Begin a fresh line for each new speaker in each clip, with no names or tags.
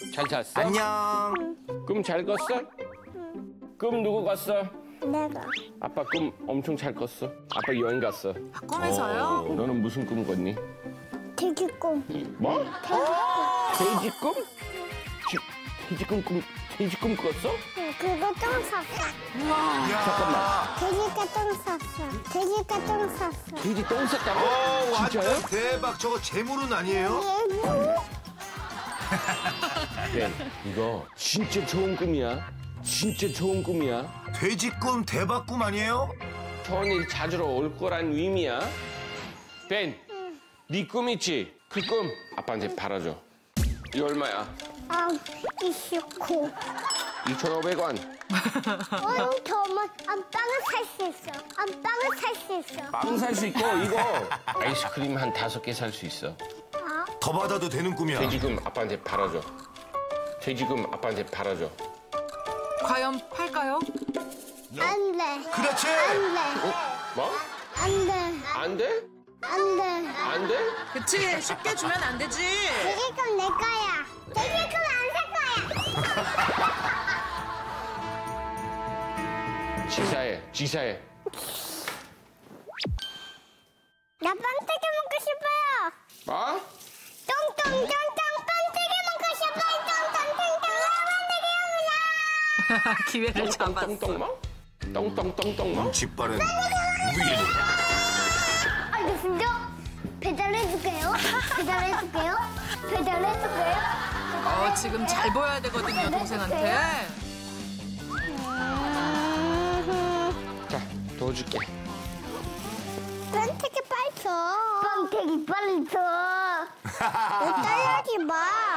잘 잤어?
안녕.
꿈 잘 꿨어? 꿈 누구 꿨어?
내가.
아빠 꿈 엄청 잘 꿨어. 아빠 여행 갔어.
꿈에서요?
너는 무슨 꿈 꿨니?
돼지꿈.
뭐? 돼지 꿈? 돼지 꿈 꿨어?
그거 똥 쌌어.
잠깐만.
돼지가 똥 쌌어. 돼지가 똥 쌌어.
돼지 똥 쌌다고? 진짜요?
완전 대박. 저거 재물은 아니에요?
네, 이거 진짜 좋은 꿈이야. 진짜 좋은 꿈이야.
돼지 꿈 대박 꿈 아니에요?
좋은 일이 찾으러 올 거란 의미야. 벤, 네 꿈 있지? 그 꿈 아빠한테 팔아줘. 이거 얼마야?
아, 29.
2,500원.
더만 안방을 살 수 있어. 안방을 살 수 있어.
빵 살 수 있고 이거 아이스크림 한 5개 살 수 있어.
더 받아도 되는 꿈이야.
돼지금 아빠한테 팔아줘. 돼지금 아빠한테 팔아줘.
과연 팔까요?
안 돼.
그렇지.
안 돼.
뭐?
안 돼.
안 돼?
안 돼.
안 돼?
그치, 쉽게 주면 안 되지.
돼지꿈 내 거야. 돼지꿈 안 살 거야.
지사해.
나 빵태기 먹고 싶어요.
뭐?
똥똥똥똥 빵태기 먹고 싶어요. 똥똥똥똥 빵태기
기회를 잡았어.
똥똥 뭐? 똥똥똥똥 뭐?
눈치 빠른 우일.
알겠습니다. 배달해줄게요.
지금 잘 보여야 되거든요, 동생한테.
자, 도와줄게.
빵태기 빨리 줘. 빵태기 빨리 줘. 너 따라하지 마.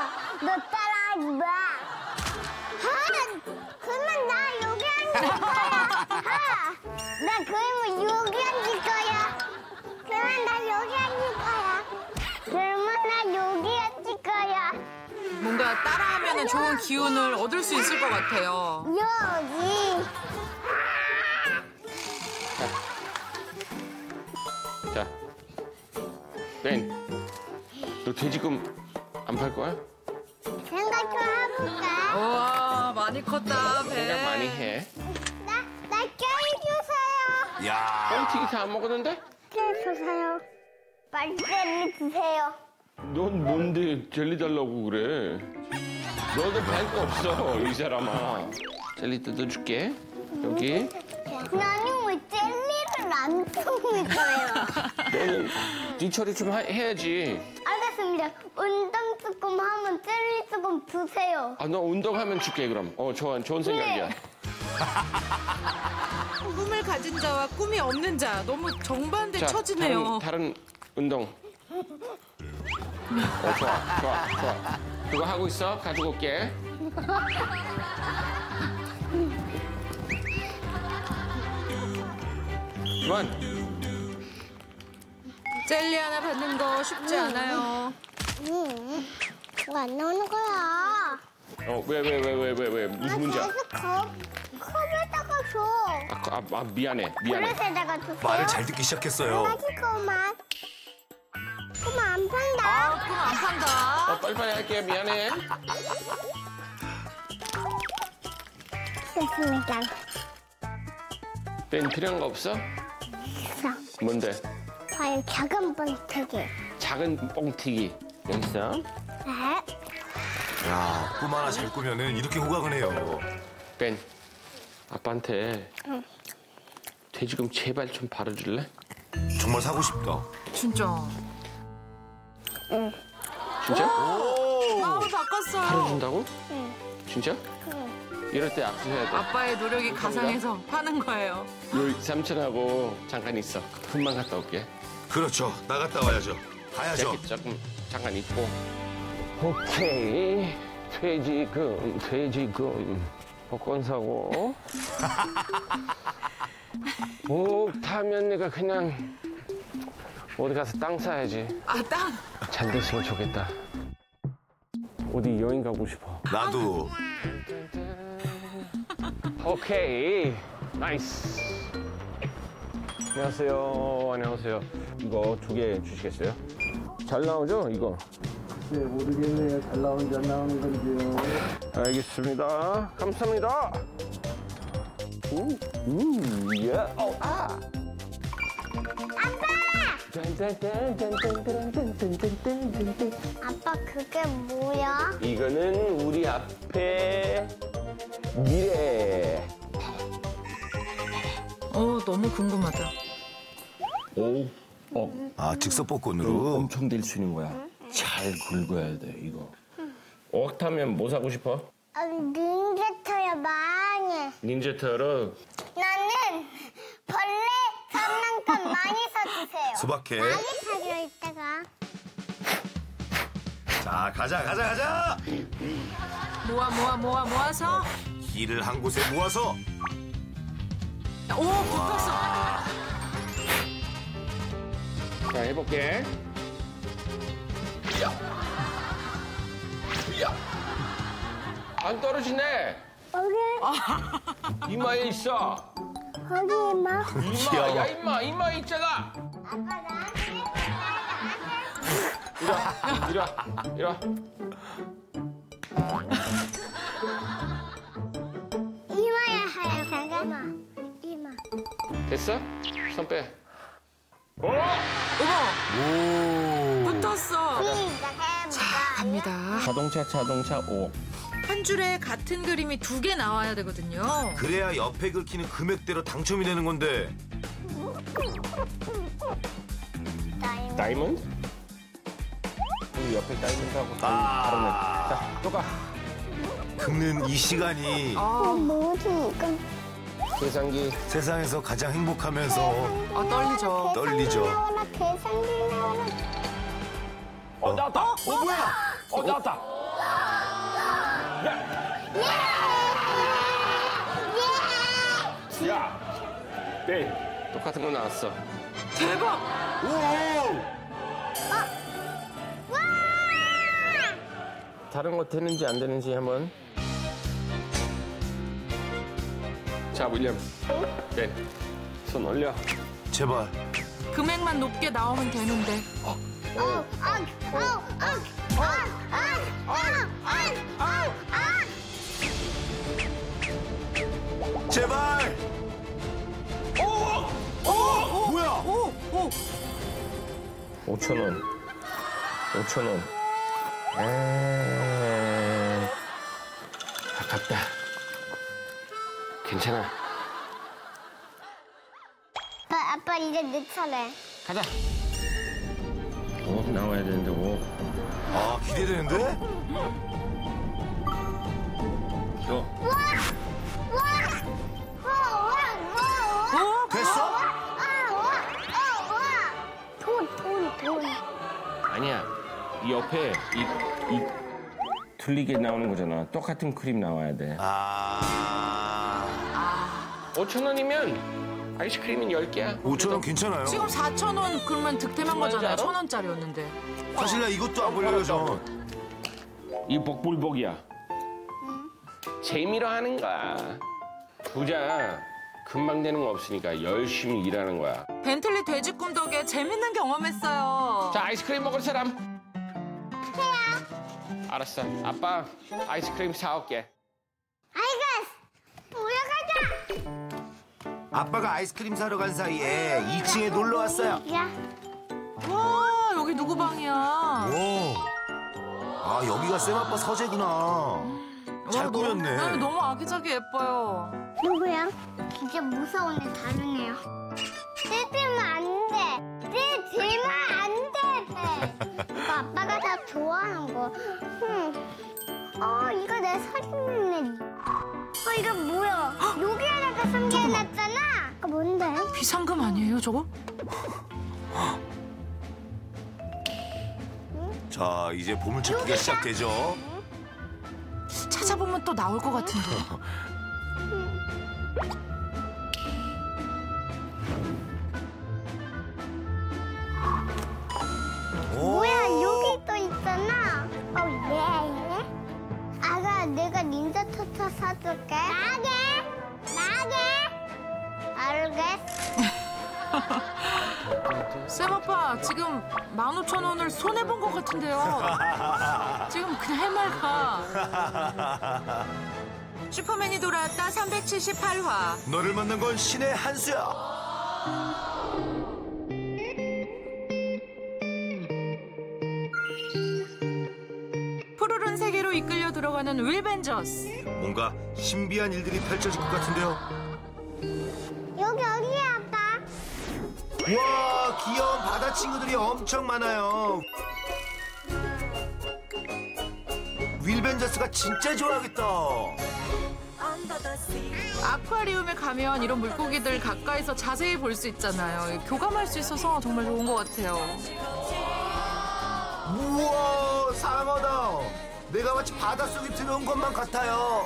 그러면 나 여기 앉을 거야. 나 그러면 여기 앉을 거야. 그러면 나 여기 앉을 거야.
뭔가 따라하면 좋은 기운을 얻을 수 있을 것 같아요.
여기.
자, 벤, 너 돼지금 안 팔 거야?
생각 좀 해볼까?
우와, 많이 컸다, 배.
생각 많이 해.
나 깨 주세요.
야.
뻥튀기 다 안 먹었는데?
깨 주세요. 빨리 깨 주세요.
넌 뭔데 젤리 달라고 그래? 너도 할 거 없어, 이 사람아. 젤리 뜯어줄게. 여기.
나는 왜 젤리를 안 쓰고 있어요?
너는 네 처리 좀 해야지.
알겠습니다. 운동 조금 하면 젤리 조금 주세요.
아, 너 운동하면 줄게, 그럼. 좋은 생각이야.
꿈을 가진 자와 꿈이 없는 자, 너무 정반대
자,
처지네요.
다른 운동. 좋아. 그거 하고 있어. 가지고 올게. 그만.
젤리 하나 받는 거 쉽지 않아요.
그거 안 나오는 거야.
왜? 무슨 문제야?
계속 컵에다가 줘.
미안해.
그릇에다가 주세요.
말을 잘 듣기 시작했어요.
그만. 그만 안 판다.
꿈 안 판다.
빨리빨리 할게. 미안해.
됐습니다.
벤 필요한 거 없어?
있어.
뭔데?
과연 작은 번태기.
작은 뻥튀기. 여기 있어.
네.
야, 꿈 하나 잘 꾸면은 이렇게 호강을 해요.
벤, 아빠한테 돼지금 제발 좀 팔아줄래?
정말 사고 싶다.
진짜.
진짜?
마음을 바꿨어요.
팔아준다고?
응.
진짜? 이럴 때 악수해야 돼.
아빠의 노력이 가상해서 파는 거예요.
요 삼촌하고 잠깐 있어. 금방 갔다 올게.
그렇죠. 나갔다 와야죠. 가야죠.
재킷 조금 잠깐 입고. 오케이. 돼지금. 복권 사고. 목 타면 내가 그냥 어디 가서 땅 사야지.
아, 땅.
잘 됐으면 좋겠다. 어디 여행 가고 싶어.
나도.
오케이. 나이스. 안녕하세요. 이거 2개 주시겠어요? 잘 나오죠, 이거?
글쎄 모르겠네요. 잘 나오는지 안 나오는 건지요.
알겠습니다. 감사합니다. 예. 아빠!
아빠 그게 뭐야?
이거는 우리 앞에 미래.
너무 궁금하다.
오.
아, 즉석 복권으로.
엄청 될 수 있는 거야. 잘 긁어야 돼, 이거. 억타면 뭐 사고 싶어?
닌자터야 많이.
닌자터로.
나는 벌레 장난감 많이 사주세요.
수박해.
많이 사려 이따가.
자, 가자.
모아서.
길을 한 곳에 모아서.
붙었어.
자, 해볼게. 안 떨어지네.
거기
이마에 있어.
거기 임마.
이마, 야, 이마에 있잖아.
아빠 나한테
이리 와.
이마야 하야 잠깐만. 이마.
됐어? 손 빼.
어머,
오.
붙었어.
시작해보자.
갑니다.
자동차 5.
한 줄에 같은 그림이 2개 나와야 되거든요.
그래야 옆에 긁히는 금액대로 당첨이 되는 건데.
다이몬드? 우리 옆에 다이몬드하고
아.
다르네. 자, 또 가.
긁는 이 시간이
뭐지 이건?
계산기.
세상에서 가장 행복하면서
떨리죠.
떨리죠.
나와라 계산기 나와라.
나왔다. 뭐야? 나왔다. 야. 네. 똑같은 거 나왔어.
대박.
다른 거 되는지 안 되는지 한번. 자, 윌리엄. 네. 손 올려.
제발.
금액만 높게 나오면 되는데.
제발. 뭐야?
5,000원. 5,000원. 아깝다. 괜찮아.
아빠 이제 내 차례.
가자. 5 나와야 되는데 5.
아, 기대되는데?
이거.
됐어?
돈.
아니야. 이 옆에 이 틀리게 나오는 거잖아. 똑같은 그림 나와야 돼. 5,000원이면 아이스크림은 10개야.
5,000원 괜찮아요.
지금 4,000원 그러면 득템한 거잖아요. 1,000원짜리였는데.
사실 나 이것도 안 보려고 저.
이 복불복이야. 재미로 하는 거야. 부자 금방 되는 거 없으니까 열심히 일하는 거야.
벤틀리 돼지꿈 덕에 재밌는 경험했어요.
자, 아이스크림 먹을 사람. 알았어. 아빠 아이스크림 사올게.
아이고,
아빠가 아이스크림 사러 간 사이에 2층에 놀러 왔어요.
야,
와, 여기 누구 방이야?
오. 아, 여기가 쌤아빠 서재구나. 잘 꾸몄네.
너무 아기자기 예뻐요.
누구야? 진짜 무서운 애 다르네요. 떼들면 안 돼. 떼들면 안 돼. 이거 아빠가 다 좋아하는 거. 이거 내 사진이네. 이거 뭐야? 여기에다가 숨겨놨잖아. 이거 뭔데?
비상금 아니에요, 저거?
자, 이제 보물찾기가 시작되죠.
찾아보면 또 나올 것 같은데.
뭐야, 여기 또 있잖아. 예. 아가, 내가 닌자 터터 사줄게. 나게. 알겠어.
쌤 아빠 지금 15,000원을 손해 본 것 같은데요. 지금 그냥 해맑아. 슈퍼맨이 돌아왔다 378화.
너를 만난 건 신의 한 수야.
푸르른 세계로 이끌려 들어가는 윌벤저스.
뭔가 신비한 일들이 펼쳐질 것 같은데요.
여기야, 아빠.
와, 귀여운 바다 친구들이 엄청 많아요. 윌벤저스가 진짜 좋아하겠다.
아쿠아리움에 가면 이런 물고기들 가까이서 자세히 볼 수 있잖아요. 교감할 수 있어서 정말 좋은 것 같아요.
우와, 상어다. 내가 마치 바닷속에 들어온 것만 같아요.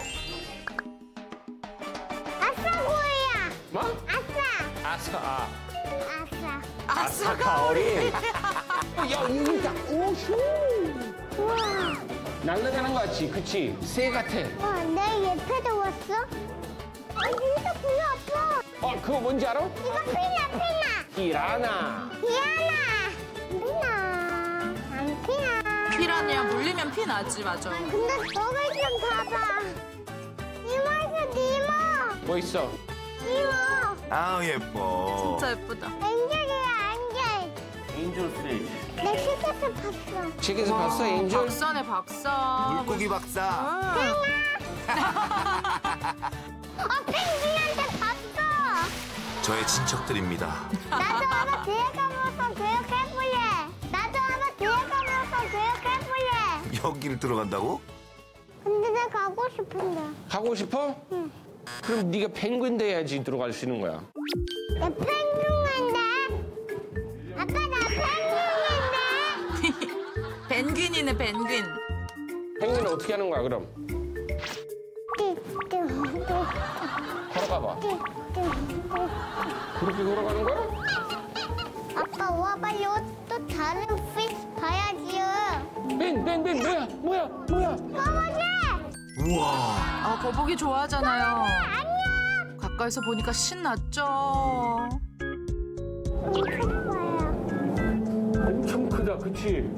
아싸, 고야.
뭐?
아싸.
아싸.
아싸.
아싸가 어린.
야, 여기다. 오쇼.
우와.
날아가는 거 같지? 그치? 새 같아.
와, 내 옆에도 왔어? 진짜 고야, 아빠.
그거 뭔지 알아?
이거 피나.
피라나.
피나. 안 피나.
피라냐 물리면 피 나지 맞아.
근데 너가 좀 봐봐. 이모에서 니모.
뭐 있어?
니모.
아, 예뻐.
진짜 예쁘다.
엔젤이야, 엔젤.
엔젤 피쉬.
내 책에서 봤어.
책에서 봤어, 엔젤?
박사네 박사.
물고기 박사.
펭귄한테 봤어.
저의 친척들입니다.
나도 아마 뒤에 가면서 교육해볼래.
여기를 들어간다고?
근데 나 가고 싶은데.
가고 싶어? 응. 그럼 네가 펭귄 돼야지 들어갈 수 있는 거야.
나 펭귄인데. 아빠 나 펭귄인데.
펭귄이네 펭귄.
펭귄은 어떻게 하는 거야, 그럼? 걸어가 봐. 그렇게 걸어가는 거야?
아빠 와봐, 이것도 다른 피쉬 봐야지요.
뭐야?
거북이!
우와.
거북이 좋아하잖아요.
안녕!
가까이서 보니까 신났죠.
엄청 크다, 그치?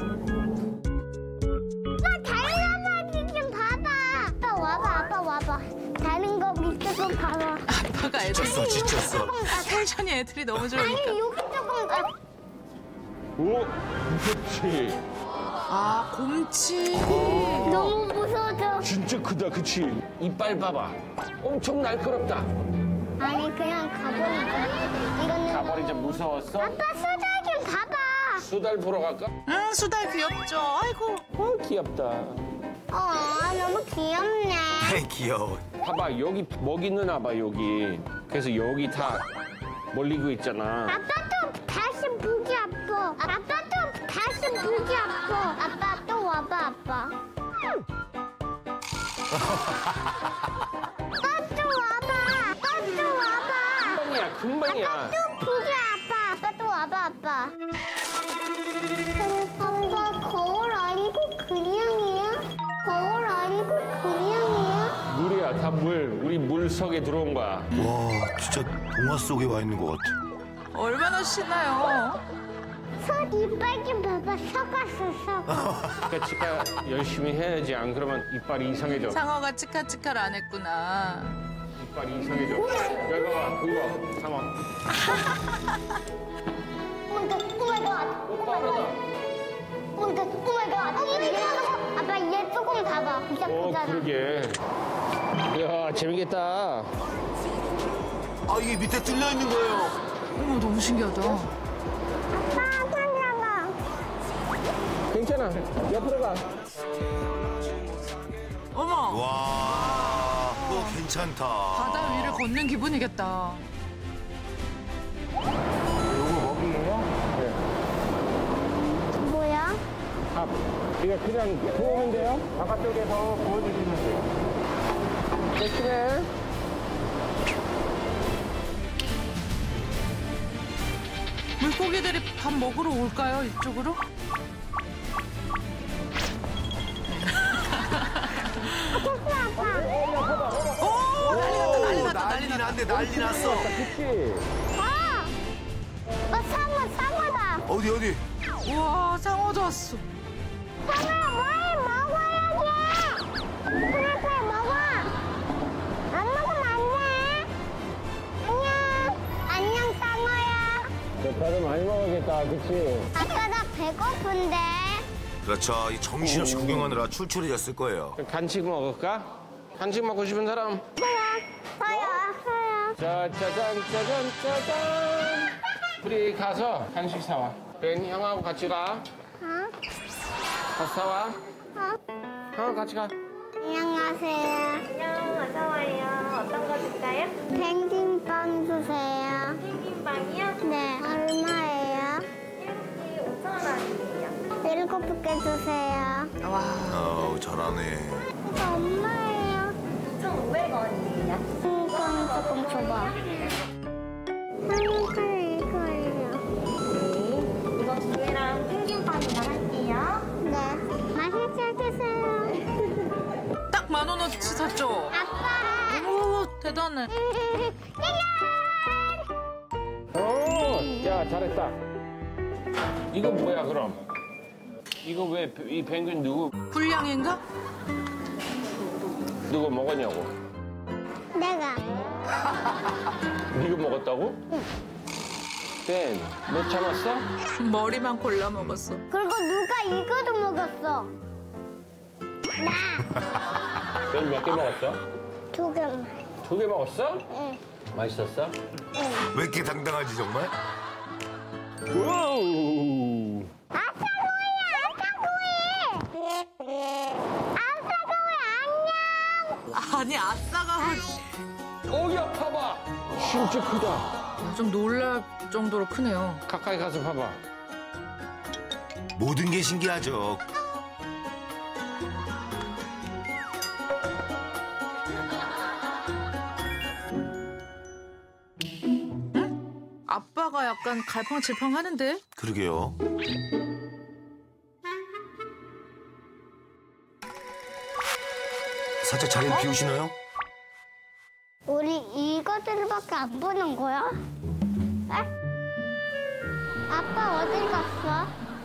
다른 거북이 좀 봐봐. 아빠 와봐. 다른 거 밑에 좀 봐봐.
아빠가 애들
지쳤어.
텐션이 애들이 너무
아니,
좋으니까.
여기 조금.
오, 무섭지?
곰치.
너무 무서워져.
진짜 크다, 그치? 이빨 봐봐. 엄청 날카롭다.
아니, 그냥 가보니까. 이거는.
가버리자, 무서웠어?
아빠 수달 좀 봐봐.
수달 보러 갈까?
수달 귀엽죠. 아이고.
귀엽다.
너무 귀엽네.
귀여워.
봐봐, 여기 먹이 있나 봐, 여기. 그래서 여기 다 몰리고 있잖아.
아빠도 다시 보기 아파. 아빠 또 와봐, 아빠. 또 와봐.
금방이야.
또 보기 아빠 또 와봐, 아빠. 아빠 거울 아니고 그냥이야?
물이야, 다 물. 우리 물속에 들어온 거야.
와, 진짜 동화 속에 와 있는 것 같아.
얼마나 신나요.
속 이빨 좀 봐봐. 썩었어.
그러니까 치카 열심히 해야지. 안 그러면 이빨이 이상해져.
상어가 치카치카를 안 했구나.
이빨이 이상해져. 여기 봐봐, 그거. 상어.
오마이갓.
빠르다.
오마이갓. 아빠 얘 조금 봐봐. 진짜 크잖아.
그러게. 야, 재밌겠다.
이게 밑에 뚫려 있는 거예요.
어머 너무 신기하다.
아빠 상관아.
괜찮아. 옆으로 가.
어머
와, 그거 괜찮다.
바다 위를 걷는 기분이겠다.
이거 먹이에요? 네.
뭐야?
밥. 이거 그냥 구우면 돼요? 바깥쪽에서 구워주시면 돼요. 조심해.
물고기들이 밥 먹으러 올까요? 이쪽으로? 오 난리 났다.
난리 났어.
그치?
상어.
어디?
우와, 상어도 왔어.
상아, 뭘 먹어야지. 그래, 빨리 먹어. 안 먹으면 안 돼. 안녕, 상어야.
배도 많이 먹었겠다, 그치?
아까 나 배고픈데.
그렇죠. 이 정신없이 구경하느라 출출해졌을 거예요.
간식 먹을까? 간식 먹고 싶은 사람?
서요.
자, 짜잔. 우리 가서 간식 사와. 벤, 형하고 같이 가. 가서 사와. 형하고 같이 가.
안녕하세요.
안녕, 어서 와요. 어떤 거 줄까요?
펭귄빵 주세요.
튀김빵이요?
네. 얼마예요?
7개 5,000원이에요.
7개 주세요.
와,
잘하네.
엄마예요.
1,500원이에요.
이건 조금 줘봐. 이거예요.
네. 이거 두 개랑 튀김빵이랑 할게요.
네. 맛있게 드세요.
딱 10,000원어치 샀죠?
아빠.
오, 대단해.
야, 잘했다. 이거 뭐야, 그럼? 이거 왜 이 펭귄
불량인가?
누구 먹었냐고?
내가.
이거 먹었다고? 응. 벤, 너 참았어?
머리만 골라 먹었어.
그리고 누가 이거도 먹었어. 나.
벤 몇 개 먹었어?
2개만.
2개 먹었어?
응.
맛있었어?
왜 이렇게 당당하지 정말?
와우!
아니, 아싸가
야, 봐봐! 진짜 크다.
좀 놀랄 정도로 크네요.
가까이 가서 봐봐.
모든 게 신기하죠.
아빠가 약간 갈팡질팡 하는데?
그러게요. 살짝 자리를 비우시나요?
우리 이거들밖에 안 보는 거야? 에? 아빠 어디 갔어?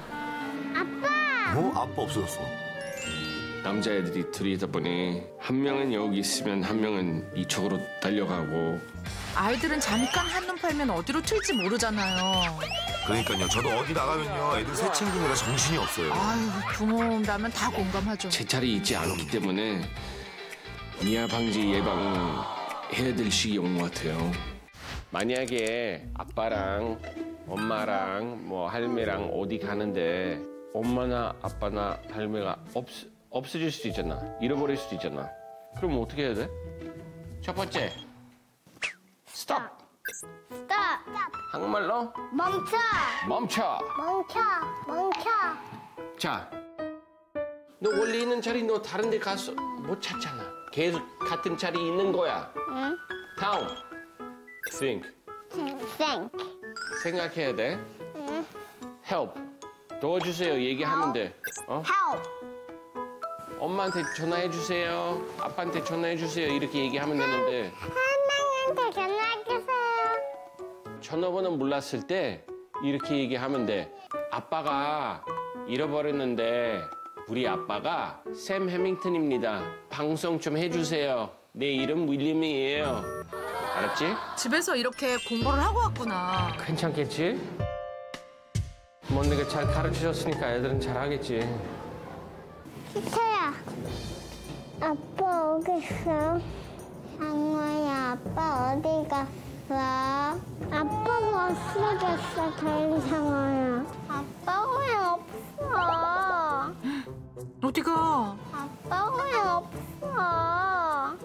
아빠!
아빠 없어졌어.
남자애들이 둘이다 보니 한 명은 여기 있으면 한 명은 이쪽으로 달려가고.
아이들은 잠깐 한눈 팔면 어디로 튈지 모르잖아요.
그러니까요. 저도 어디 나가면요. 애들 새 챙기느라 정신이 없어요.
아유, 부모라면 다 공감하죠.
제찰이 있지 않기 때문에 미아 방지 예방을 해야 될 시기 온 것 같아요. 만약에 아빠랑 엄마랑 뭐 할매랑 어디 가는데 엄마나 아빠나 할매가 없어질 수도 있잖아. 잃어버릴 수도 있잖아. 그럼 어떻게 해야 돼? 첫 번째, 스톱.
스톱!
한국말로
멈춰!
멈춰.
멈춰!
자, 너 원래 있는 자리 너 다른 데 가서 못 찾잖아. 계속 같은 자리 있는 거야.
응?
다음, think.
think.
생각해야 돼.
응?
help. 도와주세요. 얘기하면 돼.
help.
엄마한테 전화해 주세요. 아빠한테 전화해 주세요. 이렇게 얘기하면 되는데
할머니한테 전화해주세요.
전화번호 몰랐을 때 이렇게 얘기하면 돼. 아빠가 잃어버렸는데 우리 아빠가 샘 해밍턴입니다. 방송 좀 해주세요. 내 이름 윌리엄이에요. 알았지?
집에서 이렇게 공부를 하고 왔구나.
괜찮겠지? 뭐 내가 잘 가르쳐줬으니까 애들은 잘하겠지.
희태야, 아빠 어디 있어? 상어야, 아빠 어디 갔어? 아빠가 없어졌어, 다른 상어야. 아빠 왜 없어?
어디가?
아빠 왜 없어?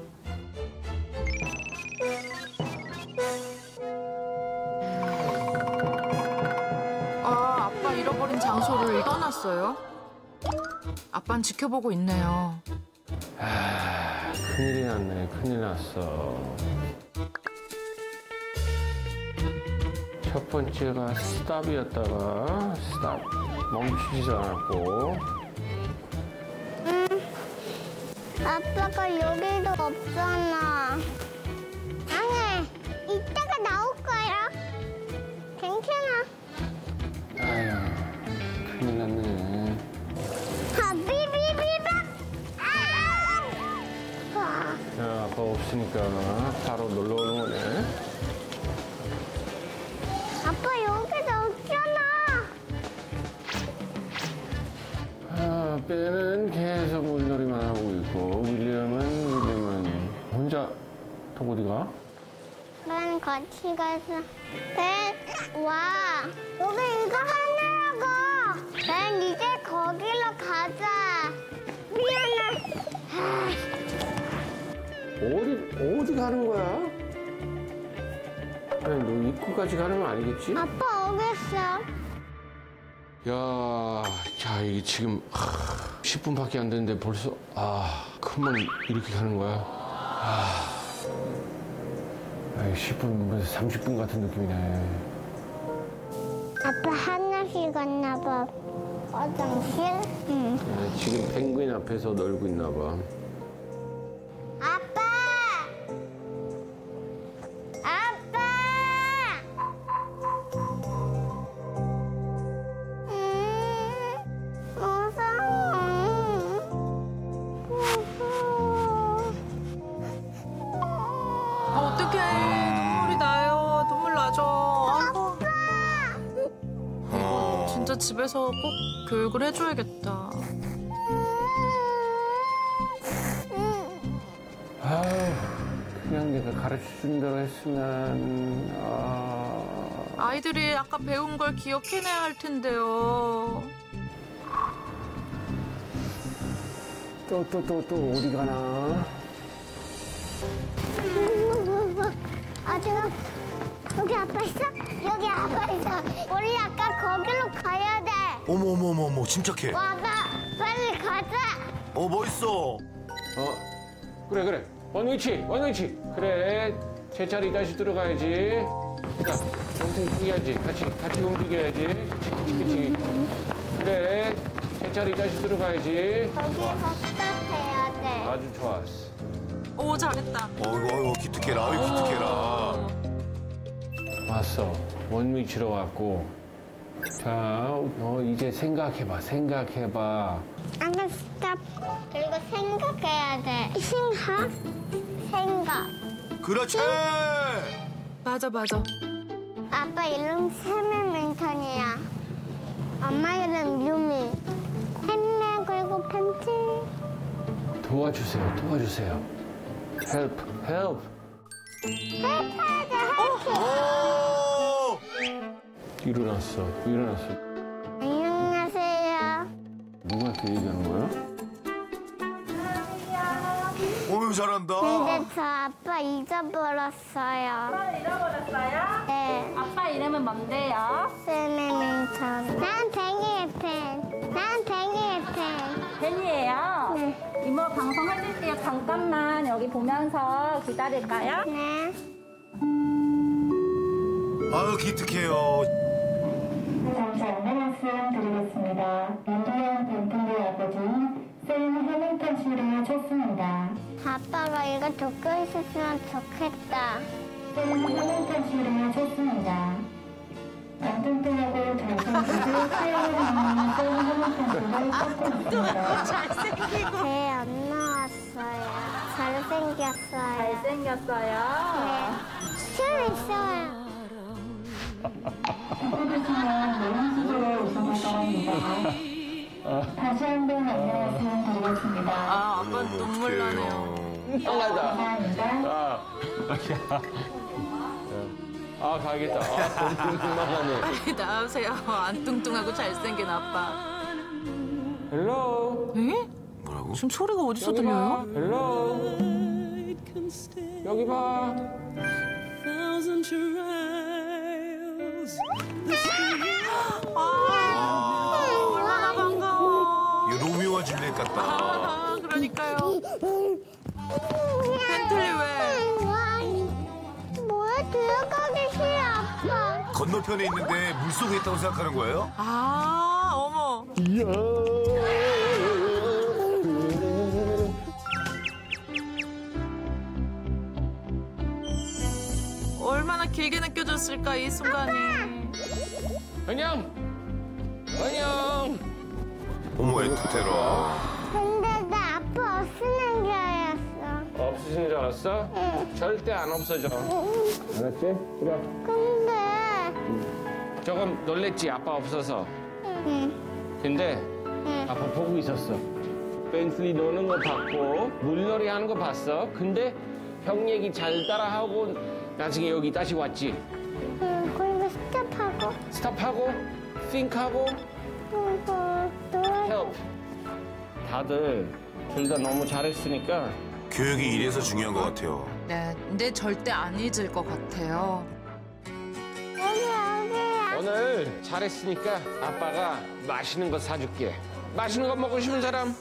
아, 아빠 잃어버린 장소를 떠났어요? 아빠는 지켜보고 있네요.
아, 큰일이 났네. 큰일 났어. 첫 번째가 스탑이었다가 스탑. 멈추지도 않았고.
아빠가 여기도 없잖아. 아니, 이따가 나올 거야. 괜찮아.
아유, 아빠 없으니까 바로 놀러 오는 거네.
아빠 여기도 없잖아.
아, 빼는 계속 물놀이만 하고 있고 윌리엄은 혼자 또 어디가?
난 같이 가서 와 여기 이거 하느라고. 난 이제 거기로 가자. 미안해.
어디 가는 거야? 아니, 너 입구까지 가는 거 아니겠지?
아빠 어디 있어?
야, 이게 지금 10분밖에 안 됐는데 벌써 금방 이렇게 가는 거야. 10분, 30분 같은 느낌이네.
아빠 화장실 갔나 봐. 화장실? 응.
지금 펭귄 앞에서 놀고 있나 봐.
아빠! 아빠! 무서워.
어떡해. 눈물이 나요. 눈물 나죠. 아이고. 이거 진짜 집에서 꼭 교육을 해줘야겠다.
그냥 내가 가르쳐준 대로 했으면,
아이들이 아까 배운 걸 기억해내야 할 텐데요.
또 어디 가나?
지금 여기 아빠 있어? 여기 아빠 있어. 우리 아까 거기로 가야 돼.
어머, 침착해.
아빠 빨리 가자.
뭐 있어?
그래. 원위치. 그래. 제자리 다시 들어가야지. 자, 동생 뛰어야지. 같이 움직여야지. 그치. 그래. 제자리 다시 들어가야지.
거기서 스탑해야 돼.
아주 좋았어.
오, 잘했다.
어이구, 기특해라.
왔어. 원위치로 왔고. 자, 이제 생각해봐.
아까 스탑. 그리고 생각해야 돼. 생각.
그렇지.
맞아.
아빠 이름 세면민턴이야. 엄마 이름 유미. 펜네 그리고 펜치.
도와주세요. help.
해야 돼.
오!
일어났어.
안녕하세요.
누구한테 얘기하는 거야?
어유 잘한다.
근데 저 아빠 잊어버렸어요.
잃어버렸어요?
네.
아빠 이름은 뭔데요?
세면민턴. 난 뱅이의 펜.
벤이에요?
네.
이모 방송 해줄게요. 잠깐만 여기 보면서 기다릴까요?
네.
아유, 기특해요.
잠시 안내 말씀드리겠습니다. 인도양 벤틀리 아버지 샘 해밍턴 씨를 찾습니다.
아빠가 이거 듣고 있었으면 좋겠다.
샘 해밍턴 씨를 찾습니다. 안 뚱뚱하고 잘생기고 사랑을 하는 샘 해밍턴 씨를 찾고 있습니다.
배 안 나왔어요. 잘생겼어요.
잘생겼어요.
네. 술 있어요.
해주시면 모양 수술에 우선할 거랍니다. 다시 한번 안내 말씀드리겠습니다.
아빠 눈물 나네요.
감사합니다.
가야겠다. 민망하네.
빨리 나오세요. 안 뚱뚱하고 잘생긴 아빠.
헬로.
에?
뭐라고?
지금 소리가 어디서 들려요?
헬로. 여기 봐.
얼마나 반가워.
이거 로미오와 줄리엣 같다.
그러니까요. 벤틀리 왜?
뭐야 들어가기 싫어 아빠.
건너편에 있는데 물속에 있다고 생각하는 거예요?
어머. 얼마나 길게 느껴졌을까 이 순간이.
안녕.
어머, 애투테라.
근데 나 아빠 없으면 줄 알았어.
없을 없어지는 줄 알았어? 절대 안 없어져. 알았지? 그래.
근데
조금 놀랬지, 아빠 없어서. 근데 아빠 보고 있었어. 벤틀리 노는 거 봤고 물놀이 하는 거 봤어. 근데 형 얘기 잘 따라하고 나중에 여기 다시 왔지.
그리고 스탑하고
스탑하고 think하고 help. 다들 둘 다 너무 잘했으니까
교육이 이래서 중요한 것 같아요.
네, 근데 절대 안 잊을 것 같아요.
여기야.
오늘 잘했으니까 아빠가 맛있는 거 사줄게. 맛있는 거 먹고 싶은 사람?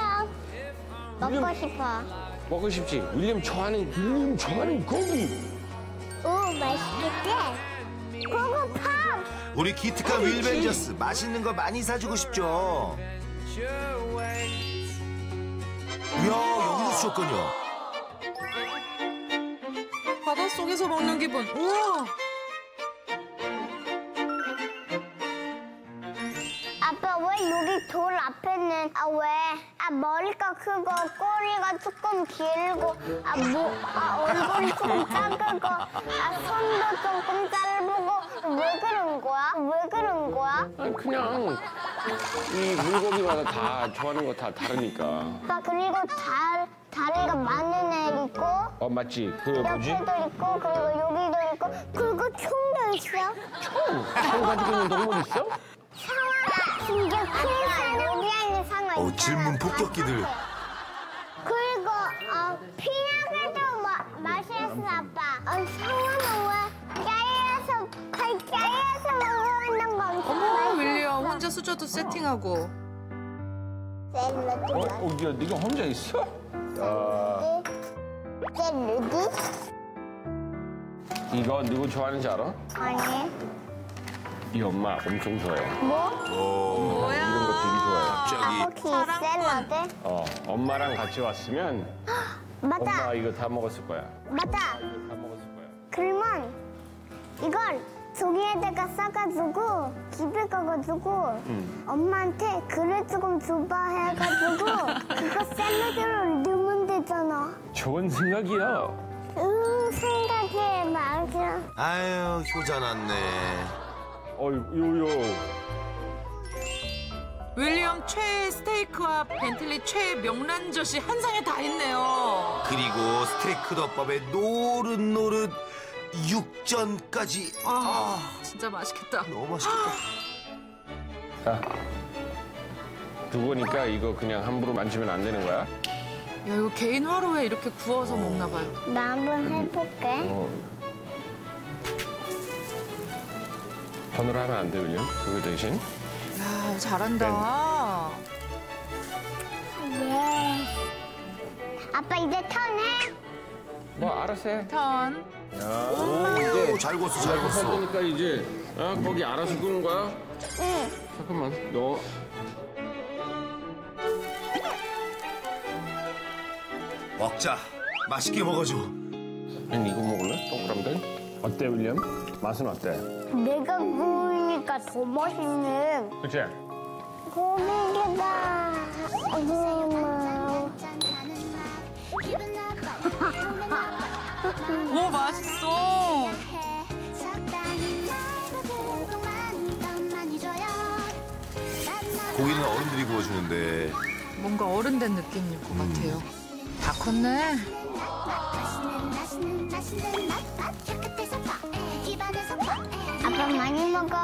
먹고 싶어.
먹고 싶지? 윌리엄 좋아하는 고기.
오, 맛있겠지? 고고팝!
우리 기특한 윌벤저스 맛있는 거 많이 사주고 싶죠. 이야, 여기도 수족관이야.
바닷속에서 먹는 기분. 우와!
아빠 왜 여기 돌 앞에는 왜? 머리가 크고 꼬리가 조금 길고 얼굴이 조금 작고 손도 조금 짧고 왜 그런 거야? 왜 그런 거야?
아니 그냥 이 물고기마다 다 좋아하는 거 다 다르니까.
아빠 그리고 다리가 많은 애 있고
맞지? 그 뭐지?
옆에도 있고 그리고 여기도 있고 그리고 총도 있어.
총 가지고 있는 동물 있어?
상어 진짜 큰 상어 여기 있는 상어 있잖아.
질문 폭격기들.
그리고 피나글도 맛있어 아빠. 상어는 왜 깨에서 먹는 거 엄청
어머,
맛있어.
윌리엄 혼자 수저도 세팅하고.
야, 네가 혼자 있어?
샐러드?
이거 누구 좋아하는지 알아?
아니.
이 엄마 엄청 좋아해.
뭐?
이런 거 되게 좋아해.
갑자기.
아보키 샐러드?
엄마랑 같이 왔으면
맞아.
엄마 이거 다 먹었을 거야.
맞아.
다 먹었을 거야.
그러면 이걸 종이에다가 싸가지고 집에 가가지고 엄마한테 그릇 조금 줘봐 해가지고 그거 샐러드로 넣으면 되잖아.
좋은 생각이야.
생각해 맞아.
아유, 효자 났네.
요요.
윌리엄 최애 스테이크와 벤틀리 최애 명란젓이 한 상에 다 있네요.
그리고 스테이크 덮밥에 노릇노릇 육전까지.
진짜 맛있겠다.
너무 맛있겠다.
자, 두고니까 이거 그냥 함부로 만지면 안 되는 거야?
야, 이거 개인 화로에 이렇게 구워서 먹나 봐요.
나 한번 해볼게.
손으로 하면 안 돼, 윌리엄? 그거 대신?
야, 잘한다.
예. 아빠 이제 턴해.
뭐 알아서 해.
턴.
오, 이제
오, 잘 구웠어, 잘 구웠어.
되니까 이제 거기 알아서 끄는 거야?
응.
잠깐만, 너.
먹자. 맛있게 먹어줘.
난 이거 먹을래? 동그라미들? 어때, 윌리엄? 맛은 어때?
내가 구우니까 더 맛있네.
그치?
고기다.
오, 맛있어.
고기는 어른들이 구워주는데.
뭔가 어른된 느낌일 것 같아요. 다 컸네.
아빠 많이 먹어.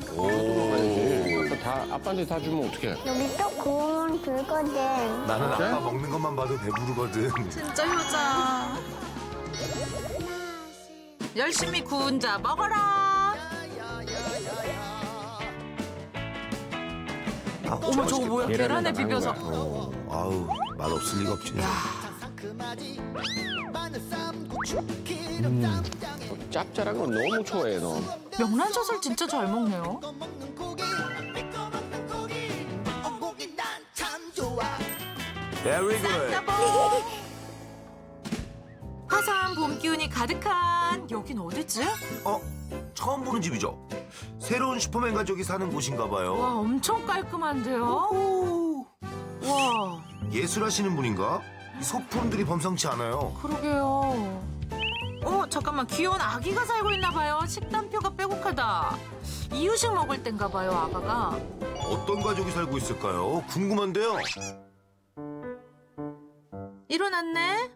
오. 다, 아빠한테 다 주면 어떡해?
여기 또 구우면 들거든.
나는 아빠 먹는 것만 봐도 배부르거든.
진짜 효자. 열심히 구운 자 먹어라. 어머, 저거 뭐야? 계란에 비벼서.
아우, 맛없을 리가 없지.
짭짤한 건 너무 좋아해, 너.
명란젓을 진짜 잘 먹네요.
Very good.
화사한 봄 기운이 가득한 여긴 어디지?
처음 보는 집이죠? 새로운 슈퍼맨 가족이 사는 곳인가
와,
봐요.
엄청 깔끔한데요? 와,
예술하시는 분인가? 소품들이 범상치 않아요.
그러게요. 잠깐만, 귀여운 아기가 살고 있나 봐요. 식단표가 빼곡하다. 이유식 먹을 땐가 봐요, 아가가.
어떤 가족이 살고 있을까요? 궁금한데요.
일어났네.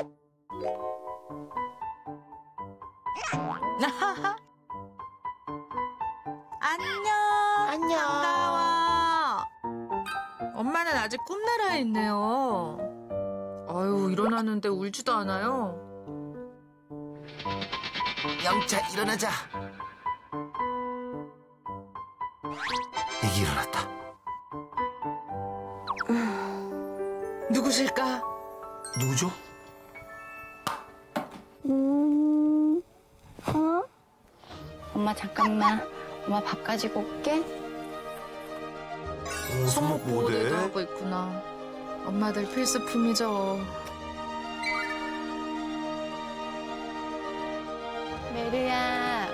안녕. 반가워. 엄마는 아직 꿈나라에 있네요. 아유, 일어났는데 울지도 않아요.
영차 일어나자. 애기 일어났다.
누구실까?
누구죠?
엄마 잠깐만. 엄마 밥 가지고 올게.
손목 보호대도 하고 있구나. 엄마들 필수품이죠.
메르야.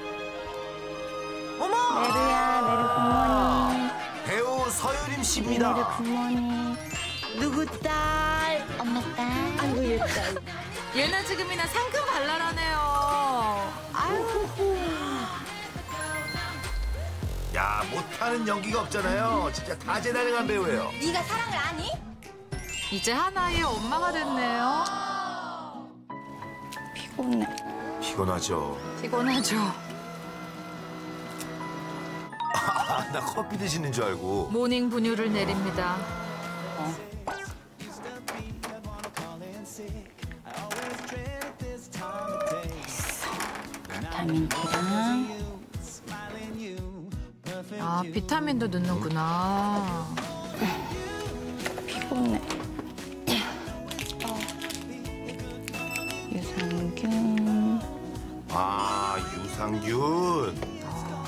어머!
메르야, 메르 굿모닝.
배우 서유림 씨입니다.
메르 굿모닝. 누구 딸? 엄마 딸. 아이고 얘 딸.
얘나 지금이나 상큼 발랄하네요. 아유.
야, 못하는 연기가 없잖아요. 진짜 다재다능한 배우예요.
네가 사랑을 아니?
이제 하나의 엄마가 됐네요.
피곤해.
피곤하죠.
피곤하죠.
나 커피 드시는 줄 알고.
모닝 분유를 내립니다.
비타민 D랑
아, 비타민도 넣는구나.
피곤해. 유산균.
아, 유산균.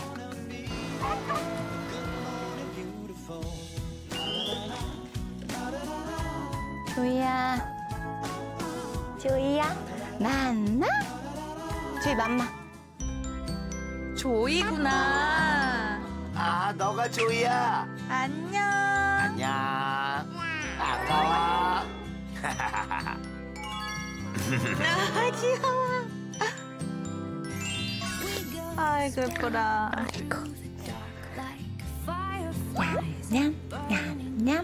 조이야. 조이야. 만나? 조이 맘마.
조이구나.
아, 너가 조이야.
안녕.
안녕. 반가워.
아, 귀여워. 아이고, 예뻐라.
냠, 냠, 냠.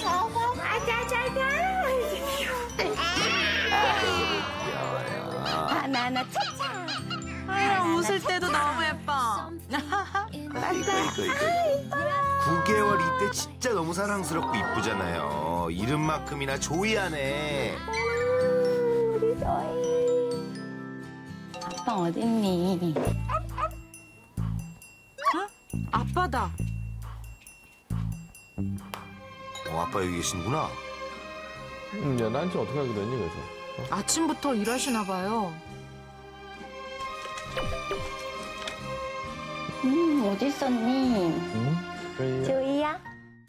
바나나 차차.
아유, 웃을 때도 너무 예뻐.
이거. 9개월 이때 진짜 너무 사랑스럽고 이쁘잖아요. 이름만큼이나 조이하네.
우리 조이. 아빠 어딨니?
아빠다.
아빠 여기 계시는구나.
야, 난 지금 어떻게 하게 됐니, 그래서?
아침부터 일하시나 봐요.
어디 있었니?
응?
조이야?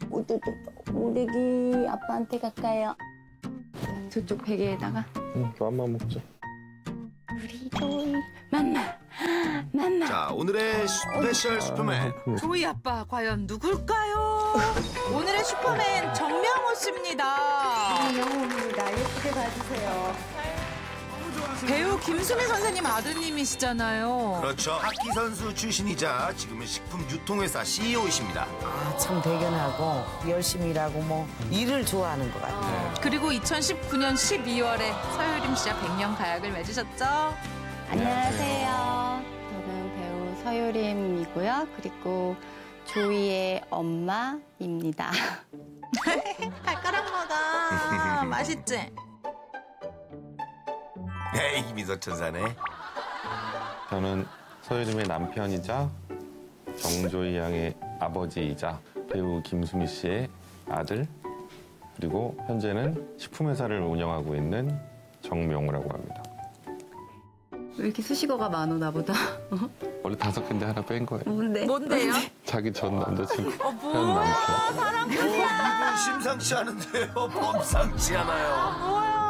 오대기 아빠한테 갈까요? 저쪽 베개에다가.
응, 맘마 먹자.
우리 조이. 맘마. 맘마.
자, 오늘의 스페셜 슈퍼맨.
조이 아빠 과연 누굴까요? 오늘의 슈퍼맨 정명호 씨입니다.
영호입니다. 예쁘게 봐주세요.
배우 김수미 선생님 아드님이시잖아요.
그렇죠. 하키 선수 출신이자 지금은 식품 유통회사 CEO이십니다.
아, 참 대견하고 열심히 일하고 뭐 일을 좋아하는 것 같아요.
그리고 2019년 12월에 서유림 씨와 100년 가약을 맺으셨죠?
안녕하세요. 저는 배우 서유림이고요. 그리고 조이의 엄마입니다.
발가락 먹어. 맛있지?
에이, 미소천사네.
저는 서유림의 남편이자 정조이 양의 아버지이자 배우 김수미 씨의 아들, 그리고 현재는 식품회사를 운영하고 있는 정명우라고 합니다.
왜 이렇게 수식어가 많어 나보다?
원래 5개인데 하나 뺀 거예요.
뭔데요?
자기 전 남자친구 현
뭐야?
남편.
사람
이분 심상치 않은데요. 범상치 않아요.
뭐야?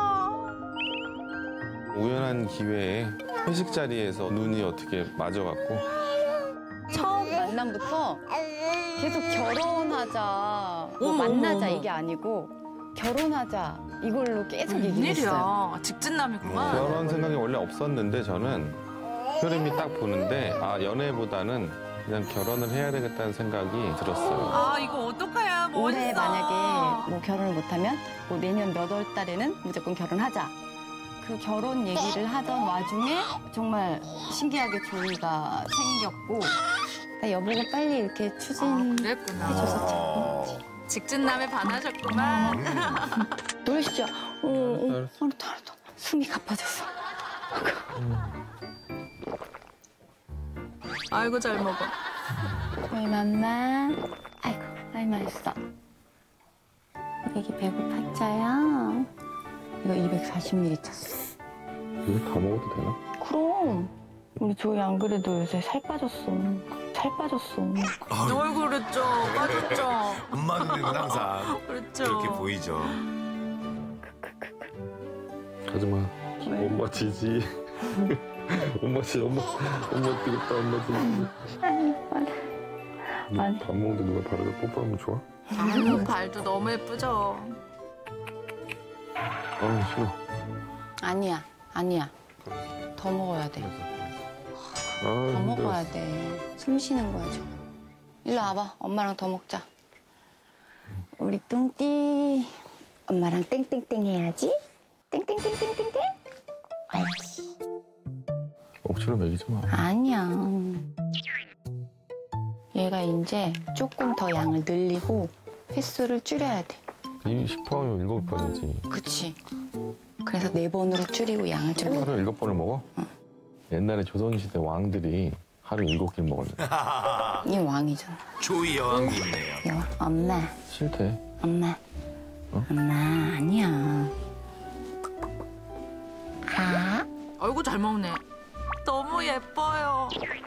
우연한 기회에 회식 자리에서 눈이 어떻게 맞아갖고
처음 만남부터 계속 결혼하자, 뭐
어머,
만나자
어머.
이게 아니고 결혼하자.
이걸로 계속 얘기했어요.
웬일이야. 직진남이구만.
결혼 생각이 원래 없었는데 저는 흐름이 딱 보는데 연애보다는 그냥 결혼을 해야 되겠다는 생각이 들었어요.
아 이거 어떡해. 뭐
올해
있어.
만약에 뭐 결혼을 못하면 뭐 내년 몇 월 달에는 무조건 결혼하자. 그 결혼 얘기를 하던 와중에 정말 신기하게 조이가 생겼고 여보가 빨리 이렇게 추진해줘서
직진남에 반하셨구만.
놀시죠? 알았다. 숨이 가빠졌어.
아이고 잘 먹어.
저희 맘마. 아이고 많이 맛있어. 애기 배고팠죠요? 이거 240ml 찼어.
이거 다 먹어도 되나?
그럼. 우리 조이 안 그래도 요새 살 빠졌어.
뭘 그랬죠. 빠졌죠.
엄마 눈에는 항상
그렇죠.
그렇게 보이죠.
가지마. 엄마 지지. 엄마 뜨겁다, 엄마 지지.
아니.
밥 먹는데 누가 바로 뽀뽀하면 좋아?
아유 발도 너무 예쁘죠.
싫어.
아니야. 더 먹어야 돼. 더 먹어야 돼. 숨 쉬는 거야, 지금. 일로 와봐. 엄마랑 더 먹자. 우리 뚱띠. 엄마랑 땡땡땡 해야지. 땡땡땡땡땡땡. 알지.
억지로 먹이지 마.
아니야. 얘가 이제 조금 더 양을 늘리고 횟수를 줄여야 돼.
이 10번이면 7번이지.
그치. 그래서 4번으로 줄이고 양을 좀.
하루에 7번을 먹어?
응.
옛날에 조선시대 왕들이 하루 7끼 먹었는데.
얘 왕이잖아.
조이 여왕이 있네요.
엄마.
싫대.
엄마. 엄마, 아니야.
아이고 잘 먹네. 너무 예뻐요.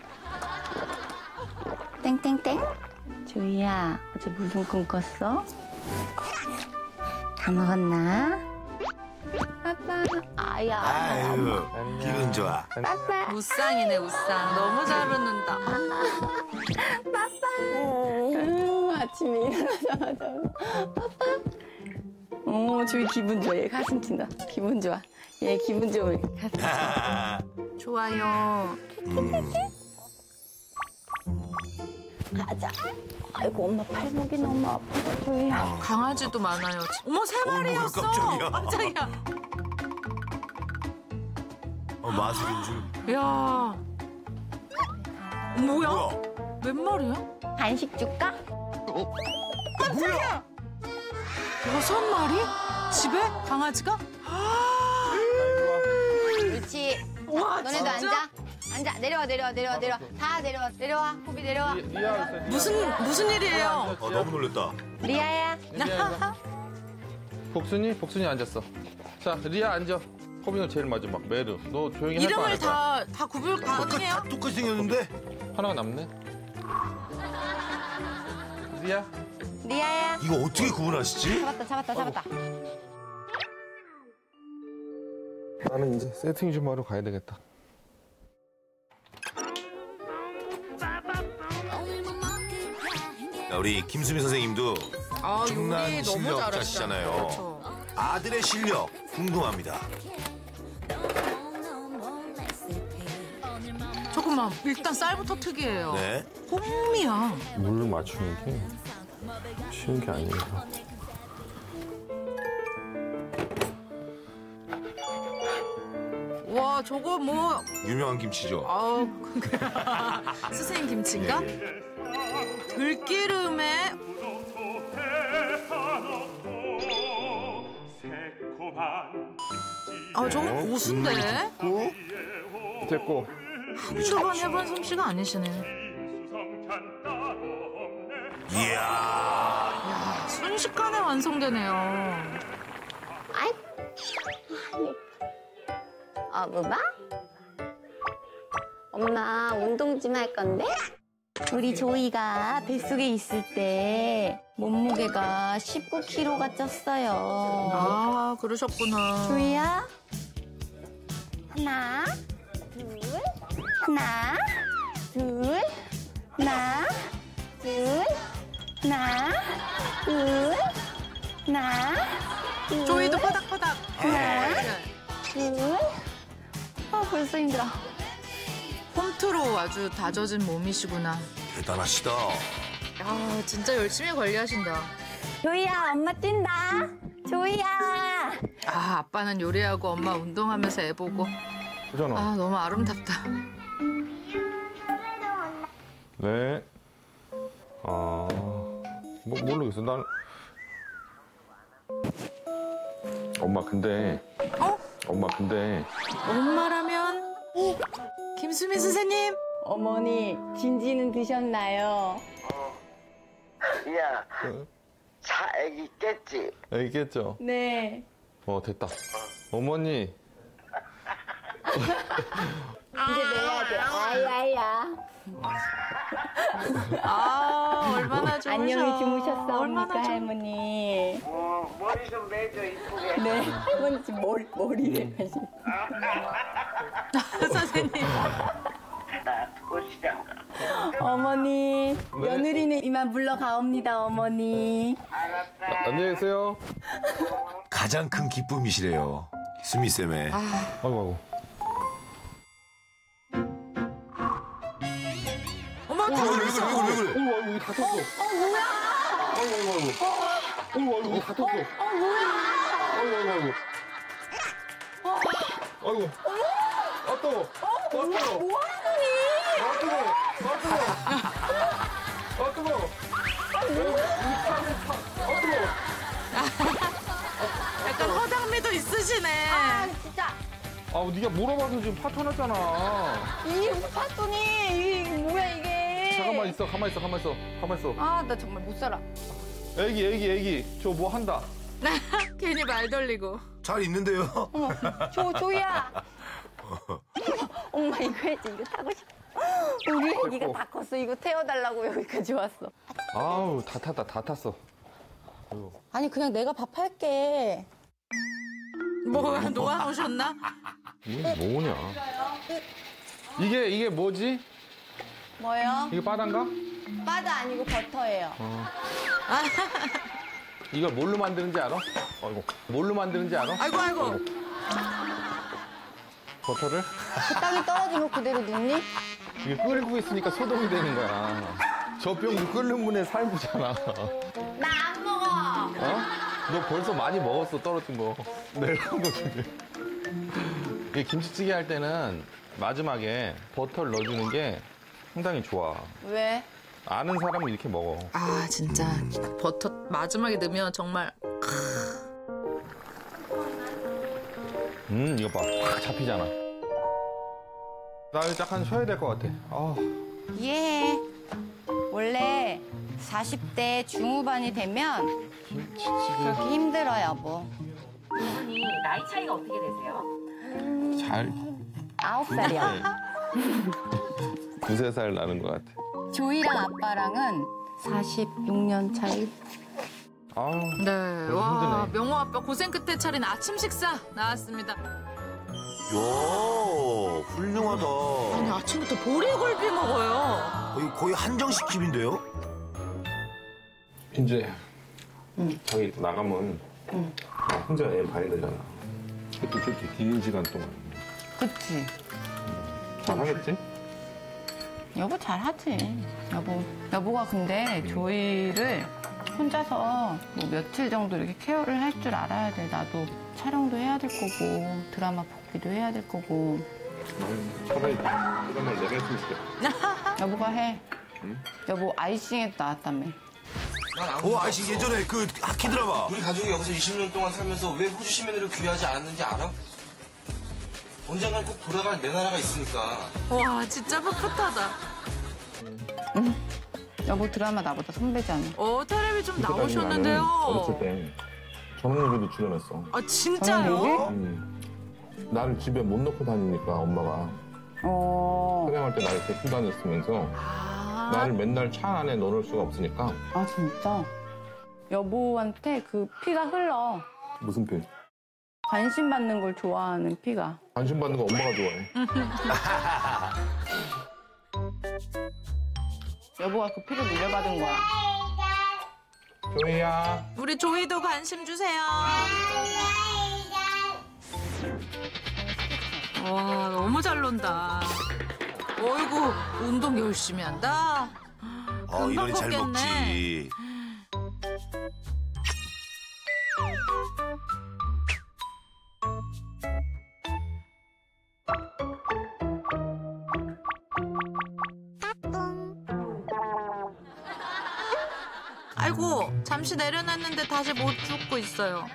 땡땡땡. 조이야, 어제 무슨 꿈 꿨어? 다 먹었나? 아빠. 아야.
아유, 기분 좋아.
아빠.
우상이네 우상. 너무 잘 웃는다.
아빠. 아침에 일어나자마자. 아빠. 조이 기분 좋아. 얘 가슴 튄다. 기분 좋아. 얘 기분 좋으면 가슴 튄다.
좋아요.
가자. 아이고 엄마 팔목이 너무 아파. 조이야.
강아지도 많아요. 어머 3마리였어.
깜짝이야.
깜짝이야.
마술인 줄.
야. 뭐야? 몇 마리야?
간식 줄까?
깜짝이야. 6마리? 집에 강아지가?
그렇지.
와
너네도
진짜?
앉아. 내려와. 다 내려와. 호비 내려와.
무슨 일이에요?
너무 놀랬다.
리아야.
복순이 앉았어. 자, 리아 앉아. 호빈은 제일 마지막. 메르, 너 조용히 할 거 안 할
이름을
거야?
다 구별 가능해요?
똑같이 생겼는데?
하나가 남네.
리아야.
이거 어떻게 구분하시지?
잡았다.
나는 이제 세팅 좀 하러 가야 되겠다.
우리 김수미 선생님도 엄청난
요리 너무
실력자시잖아요.
그렇죠.
아들의 실력 궁금합니다.
잠깐만 일단 쌀부터 특이해요.
네.
홍미야.
물을 맞추는 게 쉬운 게 아니에요.
와 저거 뭐
유명한 김치죠.
아우 스승님 김치인가? 들기름에 저거 고수인데?
됐고.
한두 번 해본 솜씨가 아니시네.
이야.
순식간에 완성되네요.
뭐봐? 엄마 운동 좀 할 건데? 우리 조이가 뱃속에 있을 때 몸무게가 19kg가 쪘어요.
아 그러셨구나.
조이야? 하나, 둘, 하나, 둘, 하나, 둘, 하나, 둘, 하나, 둘.
조이도 바닥
벌써 힘들어.
홈트로 아주 다져진 몸이시구나.
대단하시다.
야, 진짜 열심히 관리하신다.
조이야, 엄마 뛴다. 조이야.
아, 아빠는 요리하고 엄마 운동하면서 애 보고.
그잖아.
아, 너무 아름답다.
네. 모르겠어. 난 엄마 근데
엄마라면 김수민 선생님.
어머니, 진지는 드셨나요?
야, 자, 애기 깼지?
애기 깼죠?
네.
됐다. 어머니.
이제 내야 돼. 아야야.
아, 얼마나 좋으셔.
안녕히 주무셨어,
얼마나
할머니.
머리 좀 매줘, 이쁘게.
네, 할머니 지금 머리를 하시네.
선생님.
어머니, 며느리는 이만 물러가옵니다, 어머니.
안녕히 계세요.
가장 큰 기쁨이시래요. 수미쌤의.
아이고.
어머, 다 그랬어.
아이고, 이거 다 탔어.
뭐야?
아이고, 이거 다 탔어.
뭐야?
아이고. 아, 뜨거.
뭐하니?
약간 허당미도 있으시네.
아, 진짜.
네가 물어봐서 지금 파 터났잖아.
이게 봤더니, 이게 뭐야, 이게.
잠깐만 있어. 가만 있어.
아, 나 정말 못 살아.
애기. 저 뭐 한다.
괜히 말 돌리고.
잘 있는데요?
어머, 조이야. 엄마 이거 해야지. 이거 타고 싶어. 우리 애기가 다 컸어. 이거 태워달라고 여기까지 왔어.
아우, 다 탔어.
아니, 그냥 내가 밥 할게.
뭐야, 놓아놓으셨나?
이게 뭐냐? 이게 뭐지?
뭐요?
이게 바다인가?
바다 아니고 버터예요.
이걸 뭘로 만드는지 알아? 뭘로 만드는지 알아?
아이고.
버터를?
그 땅에 떨어지면 그대로 눕니?
이게 끓이고 있으니까 소독이 되는 거야. 저 병도 끓는 분의 삶이잖아.
나 안 먹어.
너 벌써 많이 먹었어, 떨어진 거. 내가 한 거 중에. 이게 김치찌개 할 때는 마지막에 버터를 넣어주는 게 상당히 좋아.
왜?
아는 사람은 이렇게 먹어.
아, 진짜 버터 마지막에 넣으면 정말.
이거 봐. 딱 잡히잖아. 나 이제 약간 쉬어야 될 것 같아.
예. 원래 40대 중후반이 되면 그렇게 힘들어요, 여보.
이분이 나이 차이가 어떻게 되세요?
잘
9살이요.
두세 살 나는 것 같아.
조이랑 아빠랑은 46년 차이.
네, 와, 명호 아빠 고생 끝에 차린 아침 식사 나왔습니다.
야, 훌륭하다.
아니, 아침부터 보리굴비 먹어요.
거의 한정식집인데요?
이제 자기 나가면 혼자 애 봐야 되잖아. 그것도 그렇게 긴 시간 동안.
그치.
잘하겠지?
여보 잘하지. 여보가 근데 조이를 혼자서 뭐 며칠 정도 이렇게 케어를 할 줄 알아야 돼. 나도 촬영도 해야 될 거고 드라마 복귀도 해야 될 거고.
차라리 드라마를 내가 했으면 좋겠다.
여보가 해. 응? 여보 아이싱에도 나왔다며.
아이씨 예전에 그 하키 드라마.
우리 가족이 여기서 20년 동안 살면서 왜 호주 시민으로 귀화하지 않았는지 알아? 언젠간 꼭 돌아갈 내 나라가 있으니까.
와, 진짜 풋풋하다.
응. 여보 드라마 나보다 선배잖아.
텔레비 좀 나오셨는데요.
어렸을 때 전원일기도 출연했어.
아, 진짜요?
나를 집에 못 넣고 다니니까 엄마가 촬영할 때 나를 데리고 다녔으면서 나를 맨날 차 안에 넣어놓을 수가 없으니까.
아 진짜? 여보한테 그 피가 흘러.
무슨 피?
관심 받는 걸 좋아하는 피가.
관심 받는 거 엄마가 좋아해.
여보가 그 피를 물려받은 거야.
조이야.
우리 조이도 관심 주세요. 와, 너무 잘 논다. 어이구, 운동 열심히 한다.
이러니 잘 먹지.
아이고, 잠시 내려놨는데 다시 못 죽고 있어요.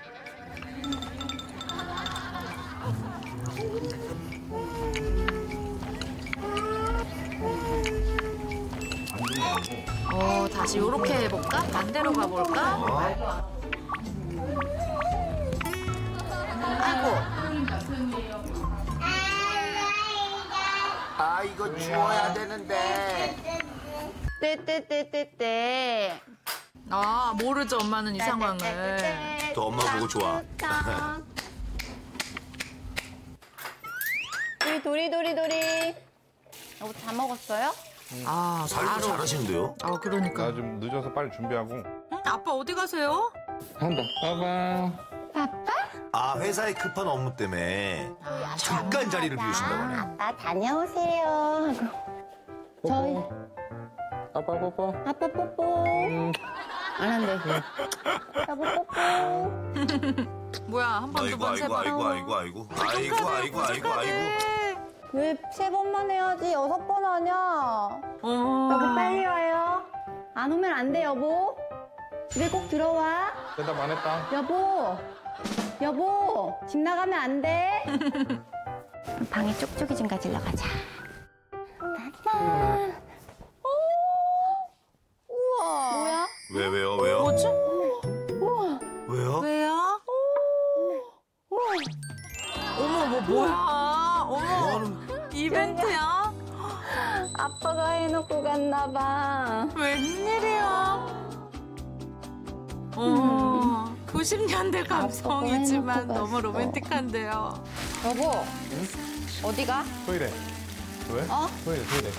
다시 요렇게 해볼까? 반대로 가볼까? 아이고.
아, 이거 주워야 되는데.
떼떼떼떼떼.
아, 모르죠, 엄마는 이 상황을.
또 엄마 보고 좋아.
도리. 여보 다 먹었어요?
아,
살도 잘하시는데요?
아, 그러니까.
나 좀 늦어서 빨리 준비하고.
아빠 어디 가세요?
한다. 빠바.
아, 회사의 급한 업무 때문에 잠깐 자리를 비우신다고 하네.
아빠 다녀오세요. 저희
아빠 뽀뽀.
아빠 뽀뽀. 안 한대. 아빠 뽀뽀.
뭐야, 한 번, 두 번, 세 번.
아이고.
왜 3번만 해야지 6번 하냐? 여보 빨리 와요. 안 오면 안 돼 여보. 집에 꼭 들어와.
대답 안 했다.
여보 집 나가면 안 돼. 방에 쪽쪽이 좀 가지러 가자. 우와. 뭐야?
왜요?
뭐지?
우와.
왜요?
어머, 뭐야? 어머, 이벤트야?
아빠가 해놓고 갔나 봐.
웬일이야? 90년대 감성이지만 너무 로맨틱한데요.
여보, 어디 가?
토이레. 왜? 토이레.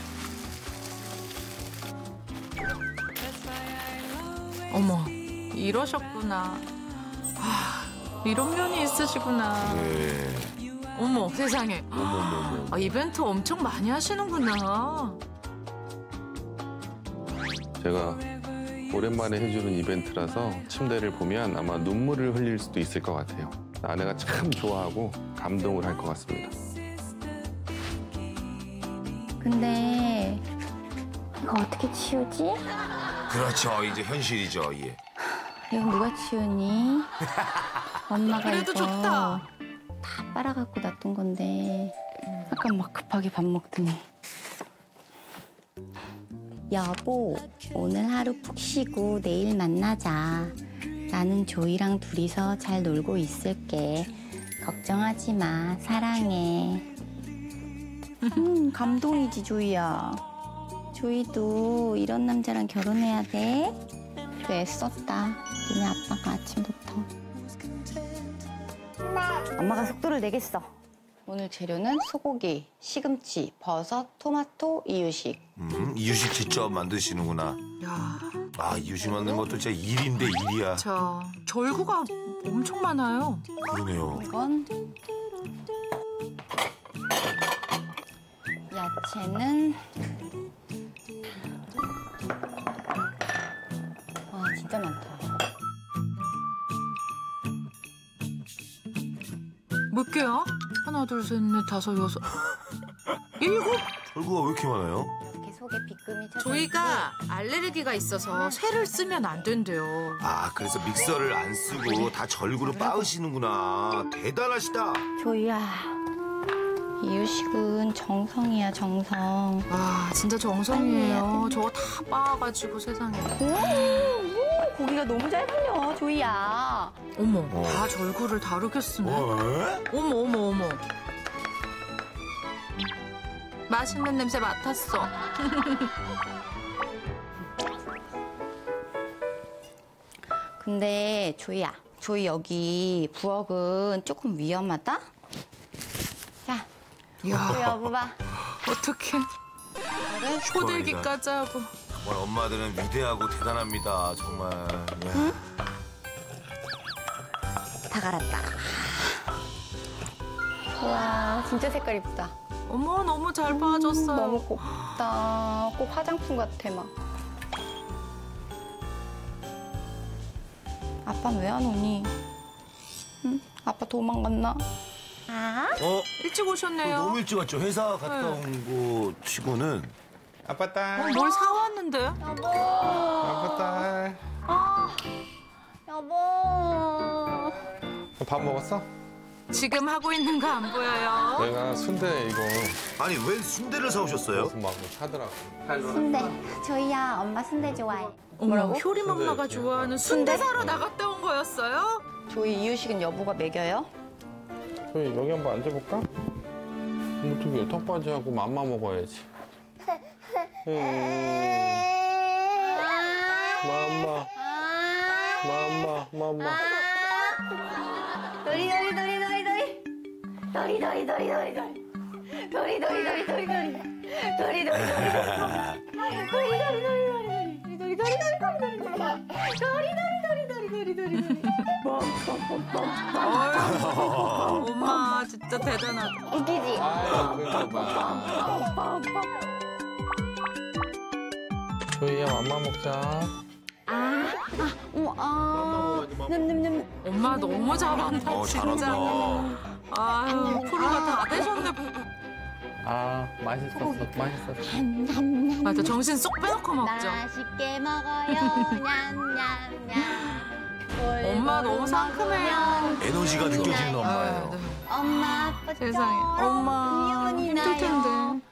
어머, 이러셨구나. 이런 면이 있으시구나.
네.
어머, 세상에. 이벤트 엄청 많이 하시는구나.
제가 오랜만에 해주는 이벤트라서 침대를 보면 아마 눈물을 흘릴 수도 있을 것 같아요. 아내가 참 좋아하고 감동을 할 것 같습니다.
근데 이거 어떻게 치우지?
그렇죠. 이제 현실이죠. 예.
이거 누가 치우니? 엄마가
그래도
이거
좋다.
다 빨아갖고 놔둔 건데 아까 막 급하게 밥 먹더니. 여보, 오늘 하루 푹 쉬고 내일 만나자. 나는 조이랑 둘이서 잘 놀고 있을게. 걱정하지 마. 사랑해. 감동이지, 조이야. 조이도 이런 남자랑 결혼해야 돼. 그 애썼다. 니네 아빠가 아침부터. 엄마가 속도를 내겠어. 오늘 재료는 소고기, 시금치, 버섯, 토마토, 이유식.
이유식 직접 만드시는구나.
야,
아, 이유식 만드는 것도 진짜 일인데 일이야.
절구가 엄청 많아요.
그러네요.
이건 야채는 와 진짜 많다.
몇 개야? 하나, 둘, 셋, 넷, 다섯, 여섯, 일곱?
절구가 왜 이렇게 많아요?
이렇게 속에 비금이 차.
조이가 알레르기가 있어서 쇠를 쓰면 안 된대요.
아, 그래서 믹서를 안 쓰고 다 절구로 빻으시는구나. 대단하시다.
조이야, 이유식은 정성이야 정성.
와, 진짜 정성이에요. 저거 다 빻아가지고 세상에.
고기가 너무 잘 풀려, 조이야.
어머, 다 절구를 다르게 쓰네. 어머. 맛있는 냄새 맡았어.
근데 조이야, 조이 여기 부엌은 조금 위험하다? 자,
야,
여보 봐.
어떡해. 호들기까지 하고.
정말 엄마들은 위대하고 대단합니다. 정말.
다 갈았다. 우와, 진짜 색깔 이쁘다.
어머, 너무 잘 빠졌어요.
너무 곱다. 꼭 화장품 같아, 막. 아빠는 왜 안 오니? 응? 아빠 도망갔나?
일찍 오셨네요.
너무 일찍 왔죠. 회사 갔다 온 거 치고는.
아빠 딸.
뭘 사왔는데?
여보.
아빠 딸.
여보.
밥 먹었어?
지금 하고 있는 거 안 보여요?
내가 순대 이거
아니 웬 순대를 사오셨어요?
무슨 막 사더라고.
순대. 조이야, 엄마 순대 좋아해.
어머, 효림 엄마가
순대.
좋아하는 순대 사러 나갔다 온 거였어요?
조이 이유식은 여보가 먹여요?
저희 여기 한번 앉아볼까? 어떻게 턱받이하고 맘마 먹어야지. 맘마.
엄마 진짜 대단하다.
웃기지?
저희야 맘마 먹자.
엄마 너무 잘한다 진짜.
잘한다.
아유 프로가 다 되셨네.
아 맛있었어.
맞아, 정신 쏙 빼놓고 먹죠.
맛있게 먹어요. 냠냠냠.
엄마 너무 상큼해요.
에너지가 느껴지는 엄마예요.
엄마 아빠
세상에. 엄마 힘들 텐데.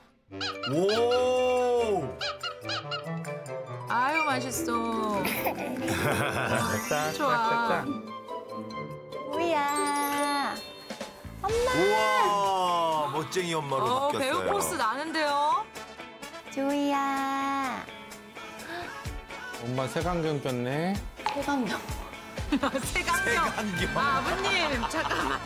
오!
아유 맛있어. 좋아.
뭐야?
우와, 멋쟁이 엄마로 바뀌었어요.
배우 포스 나는데요.
조이야.
엄마 색안경 꼈네.
색안경.
색안경. 아, 아버님 잠깐만.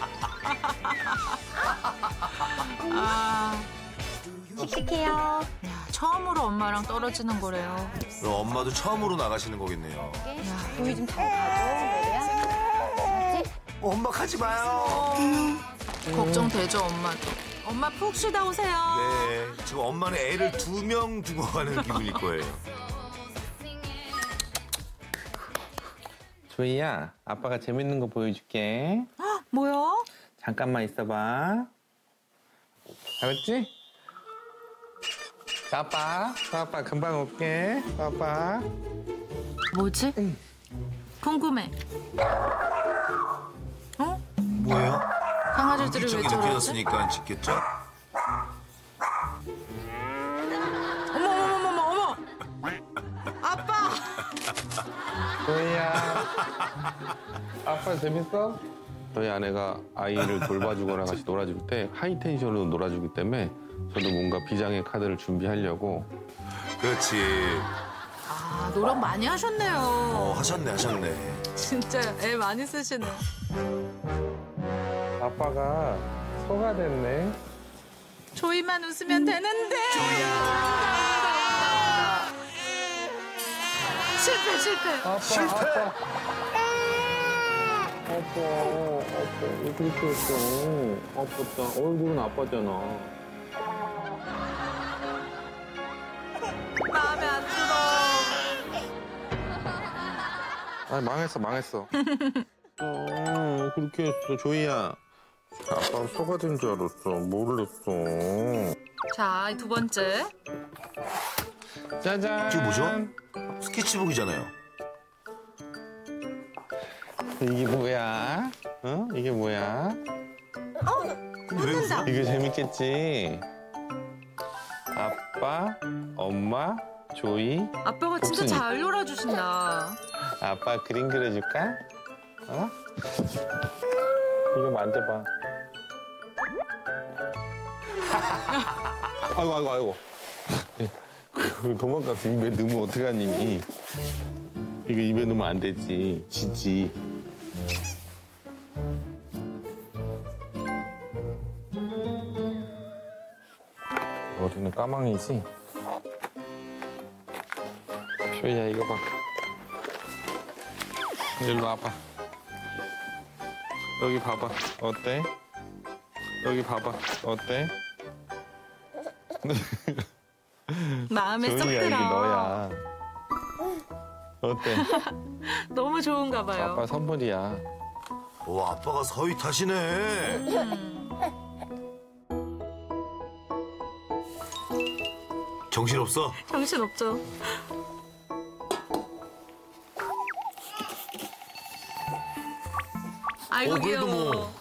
씩씩해요.
야, 처음으로 엄마랑 떨어지는 거래요.
그럼 엄마도 처음으로 나가시는 거겠네요.
조이 좀 잘 가줘, 메리야. 맞지?
엄마 가지 마요.
걱정되죠, 엄마도. 엄마 푹 쉬다 오세요.
네, 지금 엄마는 애를 2명 두고 가는 기분일 거예요.
조이야, 아빠가 재밌는 거 보여줄게.
뭐야?
잠깐만 있어봐. 알았지? 빠빠 금방 올게. 빠빠.
뭐지? 궁금해. 어?
뭐예요?
강아지들이 왜
물기적이
저러지?
느껴졌으니까 짓겠죠?
어머. 아빠.
조이야. 아빠 재밌어? 저희 아내가 아이를 돌봐주거나 같이 놀아줄 때 하이텐션으로 놀아주기 때문에 저도 뭔가 비장의 카드를 준비하려고.
그렇지.
아, 노력 많이 하셨네요.
하셨네.
진짜 애 많이 쓰시네.
아빠가 소가 됐네.
조이만 웃으면 되는데. 실패.
아빠 왜 그렇게 했어? 아팠다. 얼굴은 아팠잖아.
마음에 안 들어.
아니 망했어. 그렇게 했어. 조이야. 아빠가 소가 된 줄 알았어. 몰랐어.
자, 두 번째.
짜잔.
이게 뭐죠? 스케치북이잖아요.
이게 뭐야? 어? 이게 뭐야?
근데 왜 웃어?
이거 재밌겠지? 아빠, 엄마, 조이.
아빠가 진짜
복순이.
잘 놀아주신다.
아빠 그림 그려줄까? 어? 이거 만져봐. 아이고. 도망갔어. 입에 넣으면 어떡하니? 이거 입에 넣으면 안 되지. 지지. 머리는 까망이지? 조이야 이거 봐. 일로 와봐. 여기 봐봐. 어때? 여기 봐봐. 어때?
마음에 쏙
조이야,
들어.
여기 너야. 어때?
너무 좋은가 봐요.
아빠 선물이야.
오, 아빠가 서위 타시네. 정신없어?
정신없죠. 아이고
그래도
귀여워.
뭐.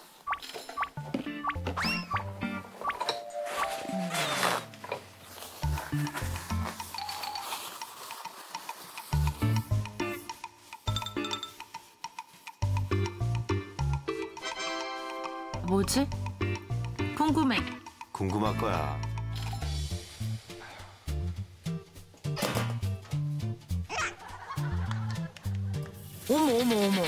뭐지? 궁금해.
궁금할 거야.
어머 어머 어머.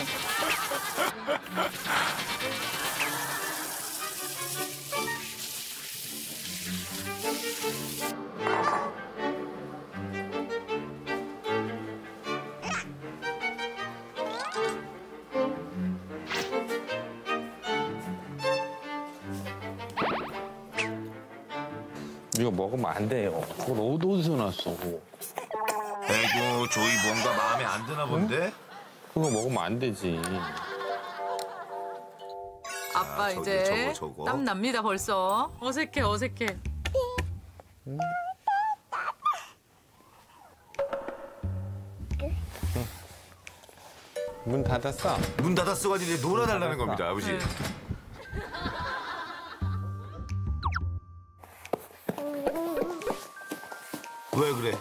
이거 먹으면 안 돼요. 그걸 어디서 났어?
아이고, 조이 뭔가 마음에 안 드나 본데?
그거 먹으면 안 되지.
아빠
저기,
이제
저거.
땀 납니다 벌써. 어색해 어색해.
문 닫았어?
문 닫았어가지고 이제 놀아달라는 겁니다, 아버지.
네.
왜 그래?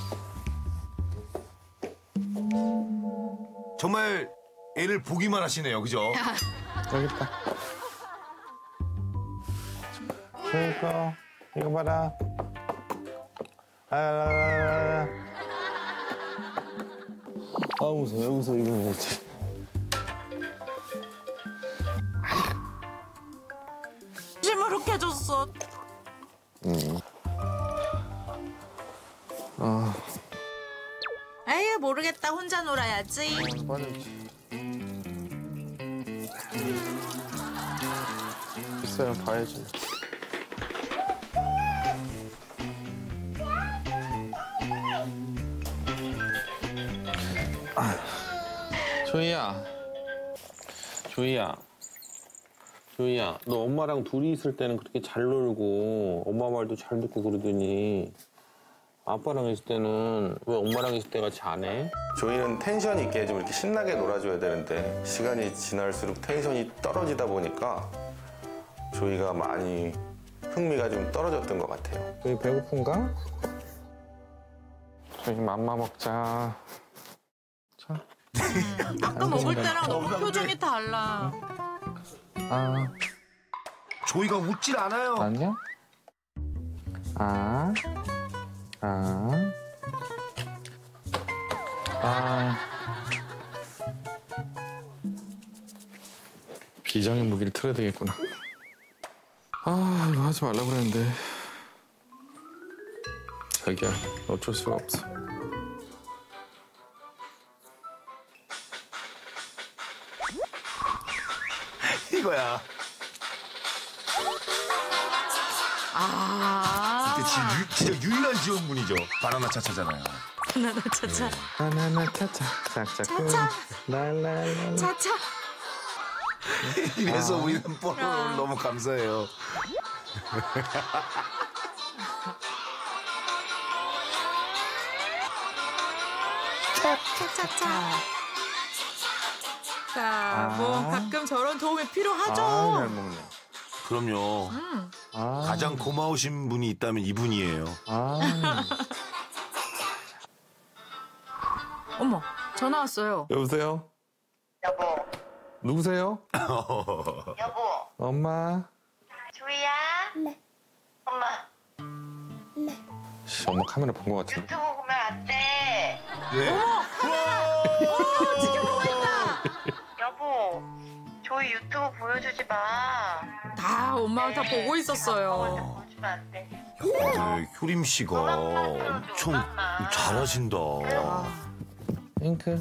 정말 애를 보기만 하시네요, 그죠?
여기 있다. 이거 봐라. 아, 무서워. 왜 무서워, 이거 뭐지?
시무룩해졌어. 에이 모르겠다 혼자 놀아야지.
빠졌지. 있어요, 봐야지. 조이야. 조이야, 너 엄마랑 둘이 있을 때는 그렇게 잘 놀고 엄마 말도 잘 듣고 그러더니 아빠랑 있을 때는 왜 엄마랑 있을 때 같이 안 해? 조이는 텐션 있게 좀 이렇게 신나게 놀아줘야 되는데 시간이 지날수록 텐션이 떨어지다 보니까 조이가 많이 흥미가 좀 떨어졌던 것 같아요. 조이 배고픈가? 조이 맘마 먹자. 자.
아까 먹을 때랑 너무 표정이 달라.
아.
조이가 웃질 않아요.
아니야? 아. 비장의 무기를 틀어야 되겠구나. 아, 이거 하지 말라고 그랬는데. 자기야, 어쩔 수가 없어.
이거야. 진짜 유일한 지원문이죠. 바나나 차차잖아요.
바나나 차차.
바나나 차차.
차차.
랄랄랄.
차차.
이래서 우리는 뽀로로를 너무 감사해요.
차차차. 자, 뭐 가끔 저런 도움이 필요하죠.
아, 잘 먹네.
그럼요. 가장 고마우신 분이 있다면 이분이에요.
어머, 전화 왔어요.
여보세요?
여보.
누구세요?
여보.
엄마.
조이야? 네. 엄마.
네.
엄마 카메라 본 것 같은데.
유튜브 보면 안 돼.
왜?
어머, 지금 보고 있다. 여보, 조이 유튜브 보여주지 마.
다 엄마가 다 보고 있었어요.
보여주면 안 돼.
네, 효림 씨가 엄청 잘하신다.
잉크.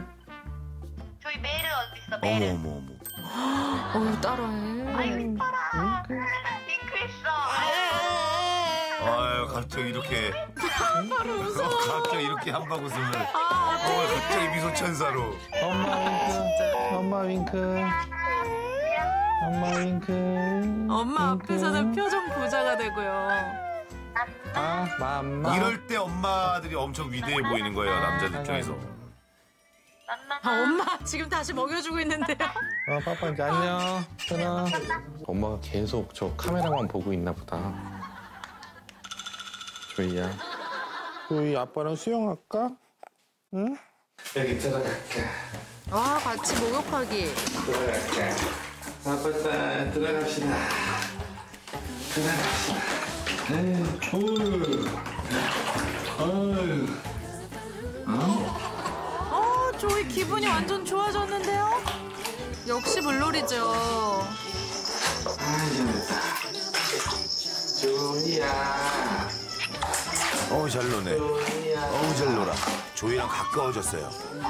조이 메일은 어디 있어? 메일은.
어머.
어우, 따라해.
아유, 이뻐라. 잉크했어.
아유, 갑자기 이렇게.
바로 웃어.
갑자기 이렇게 한방 웃음을. 갑자기 미소 천사로.
엄마 윙크. 엄마 윙크.
엄마 앞에서는 표정 부자가 되고요.
아, 맘마.
이럴 때 엄마들이 엄청 위대해 보이는 거예요, 남자들 입장에서.
엄마 지금 다시 먹여주고 있는데요.
빠빠 이제 안녕. 끊어. 엄마가 계속 저 카메라만 보고 있나 보다. 조이야. 조이 아빠랑 수영할까? 응? 여기 들어갈게.
와 같이 목욕하기.
들어갈게. 아빠 들어갑시다. 들어갑시다.
조이 기분이 완전 좋아졌는데요? 역시 물놀이죠.
조이야.
어우, 잘 노네. 어우, 잘 놀아. 조이랑 가까워졌어요.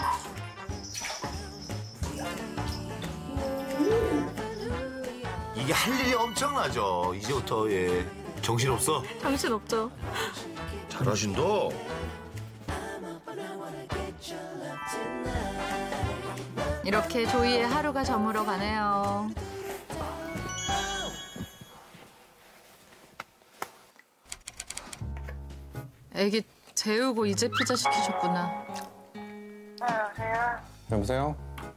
이게 할 일이 엄청나죠. 이제부터, 예. 정신없어?
정신없죠.
잘하신다.
이렇게 조이의 하루가 저물어 가네요. 애기 재우고 이제 피자 시키셨구나.
여보세요?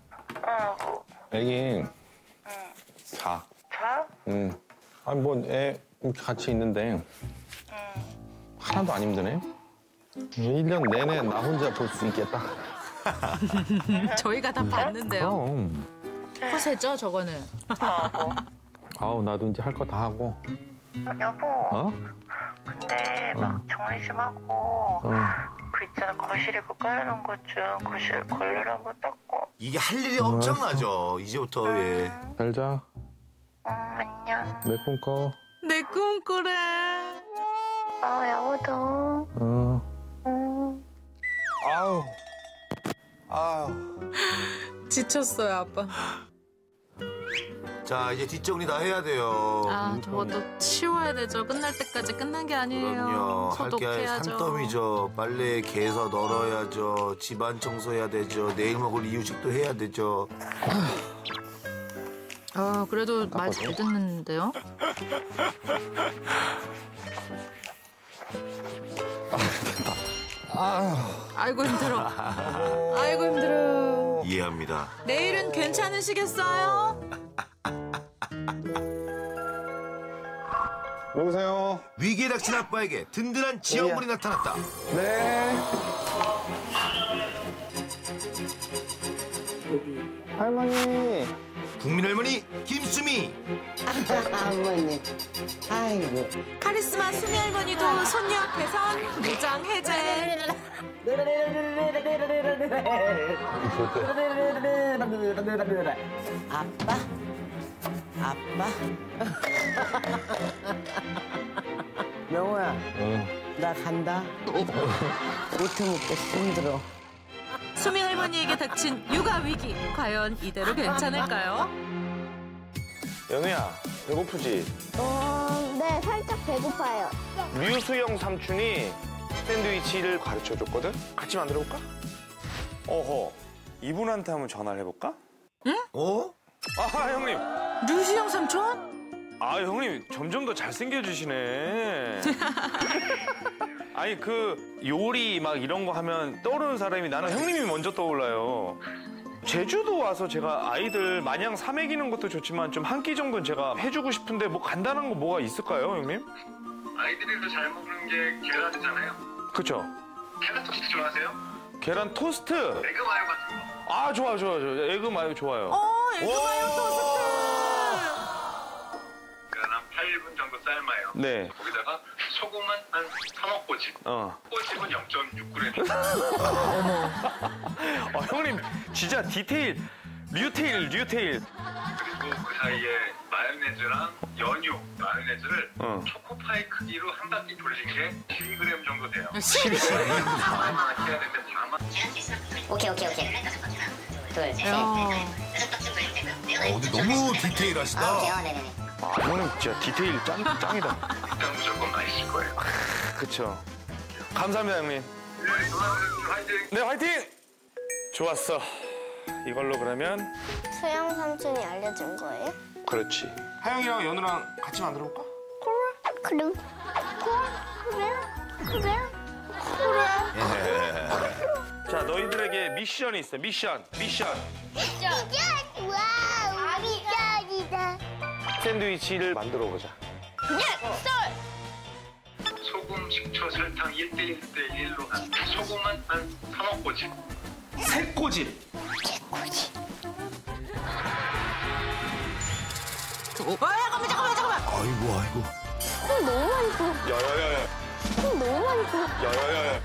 애기. 자.
자?
응. 아니, 애 같이 있는데. 하나도 안 힘드네. 1년 내내 나 혼자 볼 수 있겠다.
저희가 다 봤는데요.
그럼.
허세죠, 저거는.
아우, 나도 이제 할 거 다 하고.
여보.
어?
근데 막 정리 좀 하고 그 있잖아 거실에 그 깔아놓은 것 좀 거실 걸레를 한번 닦고.
이게 할 일이 엄청나죠. 이제부터, 예.
잘 자.
안녕.
내 꿈꿔.
내 꿈꾸래.
여보도.
아우.
지쳤어요, 아빠.
자, 이제 뒷정리 다 해야 돼요.
저것도 치워야 되죠. 끝날 때까지 끝난 게 아니에요.
그럼요. 할 게
소독해야죠.
산더미죠. 빨래 개서 널어야죠. 집안 청소해야 되죠. 내일 먹을 이유식도 해야 되죠.
그래도 말 잘 듣는데요? 아이고 힘들어. 아이고 힘들어.
이해합니다.
내일은 괜찮으시겠어요?
여보세요?
위기에 닥친 아빠에게 든든한 지원군이 나타났다.
네. 할머니.
국민 할머니 김수미.
할머니. 아이고.
카리스마 수미 할머니도 손녀 앞에선 무장 해제.
아빠? 아빠? 명호야, 나 간다. 못해 먹겠어, 힘들어.
수미 할머니에게 닥친 육아 위기. 과연 이대로 괜찮을까요?
연우야, 배고프지?
네, 살짝 배고파요.
류수영 삼촌이 샌드위치를 가르쳐줬거든? 같이 만들어볼까? 어허, 이분한테 한번 전화를 해볼까?
응?
아하, 형님.
류수영 삼촌?
아, 형님 점점 더 잘생겨지시네. 아니, 그 요리 막 이런 거 하면 떠오르는 사람이 나는 형님이 먼저 떠올라요. 제주도 와서 제가 아이들 마냥 사 먹이는 것도 좋지만 좀 한 끼 정도는 제가 해주고 싶은데 뭐 간단한 거 뭐가 있을까요, 형님?
아이들이 더 잘 먹는 게 계란이잖아요.
그쵸?
계란 토스트 좋아하세요?
계란 토스트?
에그 마요 같은 거.
아, 좋아요. 에그 마요 좋아요.
에그 마요 토스트!
계란 한 8분 정도 삶아요.
네.
거기다가 소금은 한 3억 꼬집. 꼬집은 0.6g.
형님, 진짜 디테일, 류테일.
그리고 그 사이에 마요네즈랑 연유, 마요네즈를 초코파이 크기로 한 바퀴 돌린 게 12g 정도 돼요.
12g?
반만 해야 되는데 반만.
오케이. 둘, 셋.
근데 너무 디테일하시다.
네네네. 아, 형님 진짜 디테일 짱이다.
일단 무조건 맛있을 거예요.
그쵸. 감사합니다, 형님.
네, 화이팅!
네, 화이팅! 좋았어. 이걸로 그러면.
수영 삼촌이 알려준 거예요?
그렇지. 하영이랑 연우랑 같이 만들어 볼까?
그래.
자, 너희들에게 미션이 있어. 미션.
와, 미션이다.
샌드위치를 만들어 보자.
소금, 식초, 설탕 1대 1대 1로 한 소금은 한 3억 꼬집.
3꼬집.
잠깐만.
아이고.
너무 많이 부.
야야야야.
너무 많이 부.
야야야야.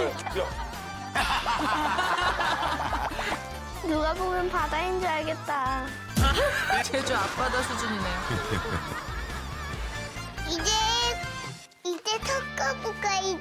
누가 보면 바다인 줄 알겠다.
제주 앞바다 수준이네요.
이제 섞어볼까 이제?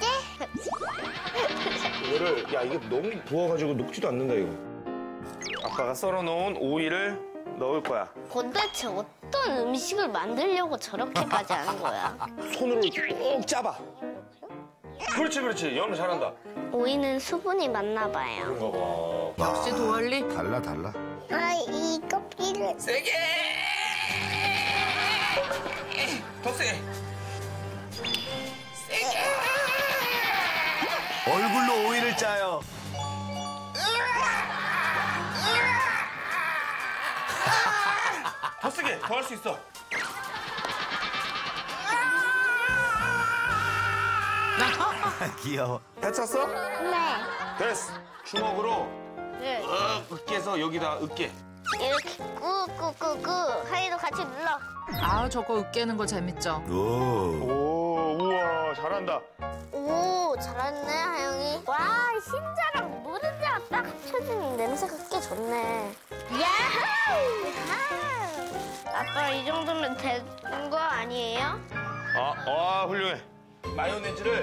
이거를 이게 너무 부어가지고 녹지도 않는다 이거. 아빠가 썰어놓은 오이를 넣을 거야.
도대체 어떤 음식을 만들려고 저렇게까지 하는 거야?
손으로 꼭 짜봐. 그렇지. 연우 잘한다.
오이는 수분이 많나 봐요.
그런가 봐.
역시 도알리.
달라.
아, 이 껍질을
세게. 더 세게.
얼굴로 오이를 짜요.
더 세게. 더 할 수 있어.
귀여워.
다 찼어?
네.
됐어. 주먹으로
네.
으깨서 여기다 으깨.
이렇게 꾹꾹꾹꾹 하이도 같이 눌러.
아, 저거 으깨는 거 재밌죠?
오, 우와, 잘한다.
오, 잘했네 하영이. 와, 흰자랑 노른자가 딱 합쳐지는 냄새가 꽤 좋네. 야호! 아빠 이 정도면 된 거 아니에요?
훌륭해. 마요네즈를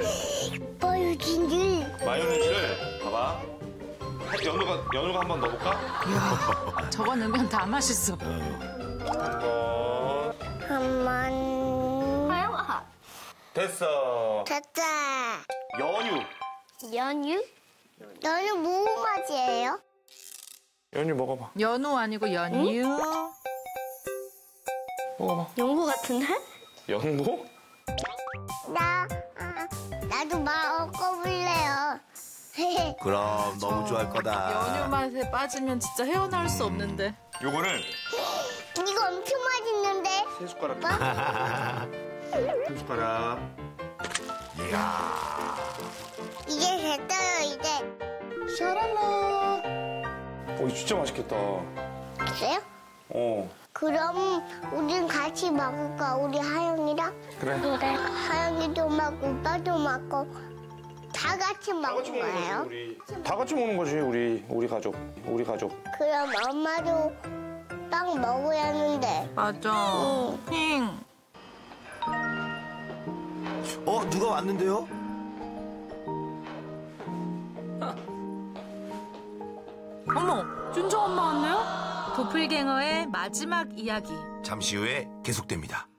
보여준
봐봐. 연우가 한번 넣어볼까?
저거 넣으면 다 맛있어.
한번
됐어.
됐다.
연유
연유 무슨 맛이에요?
연유 먹어봐.
연우 아니고 연유.
먹어봐.
연구 같은데?
연고?
나도 먹어볼래요.
그럼 너무 좋아할 거다.
연유 맛에 빠지면 진짜 헤어나올 수 없는데.
요거를
이거 엄청 맛있는데?
3숟가락. 3숟가락.
이야.
이제 됐어요, 이제.
샤랄라. 진짜 맛있겠다.
그래요? 그럼 우린 같이 먹을까? 우리 하영이랑?
그래.
하영이도 먹고 오빠도 먹고 다 같이 먹을 거예요?
다 같이 먹는 거지, 우리 가족.
그럼 엄마도 빵 먹어야 하는데.
맞아. 힝.
누가 왔는데요?
어머, 준정 엄마 왔네요? 도플갱어의 마지막 이야기.
잠시 후에 계속됩니다.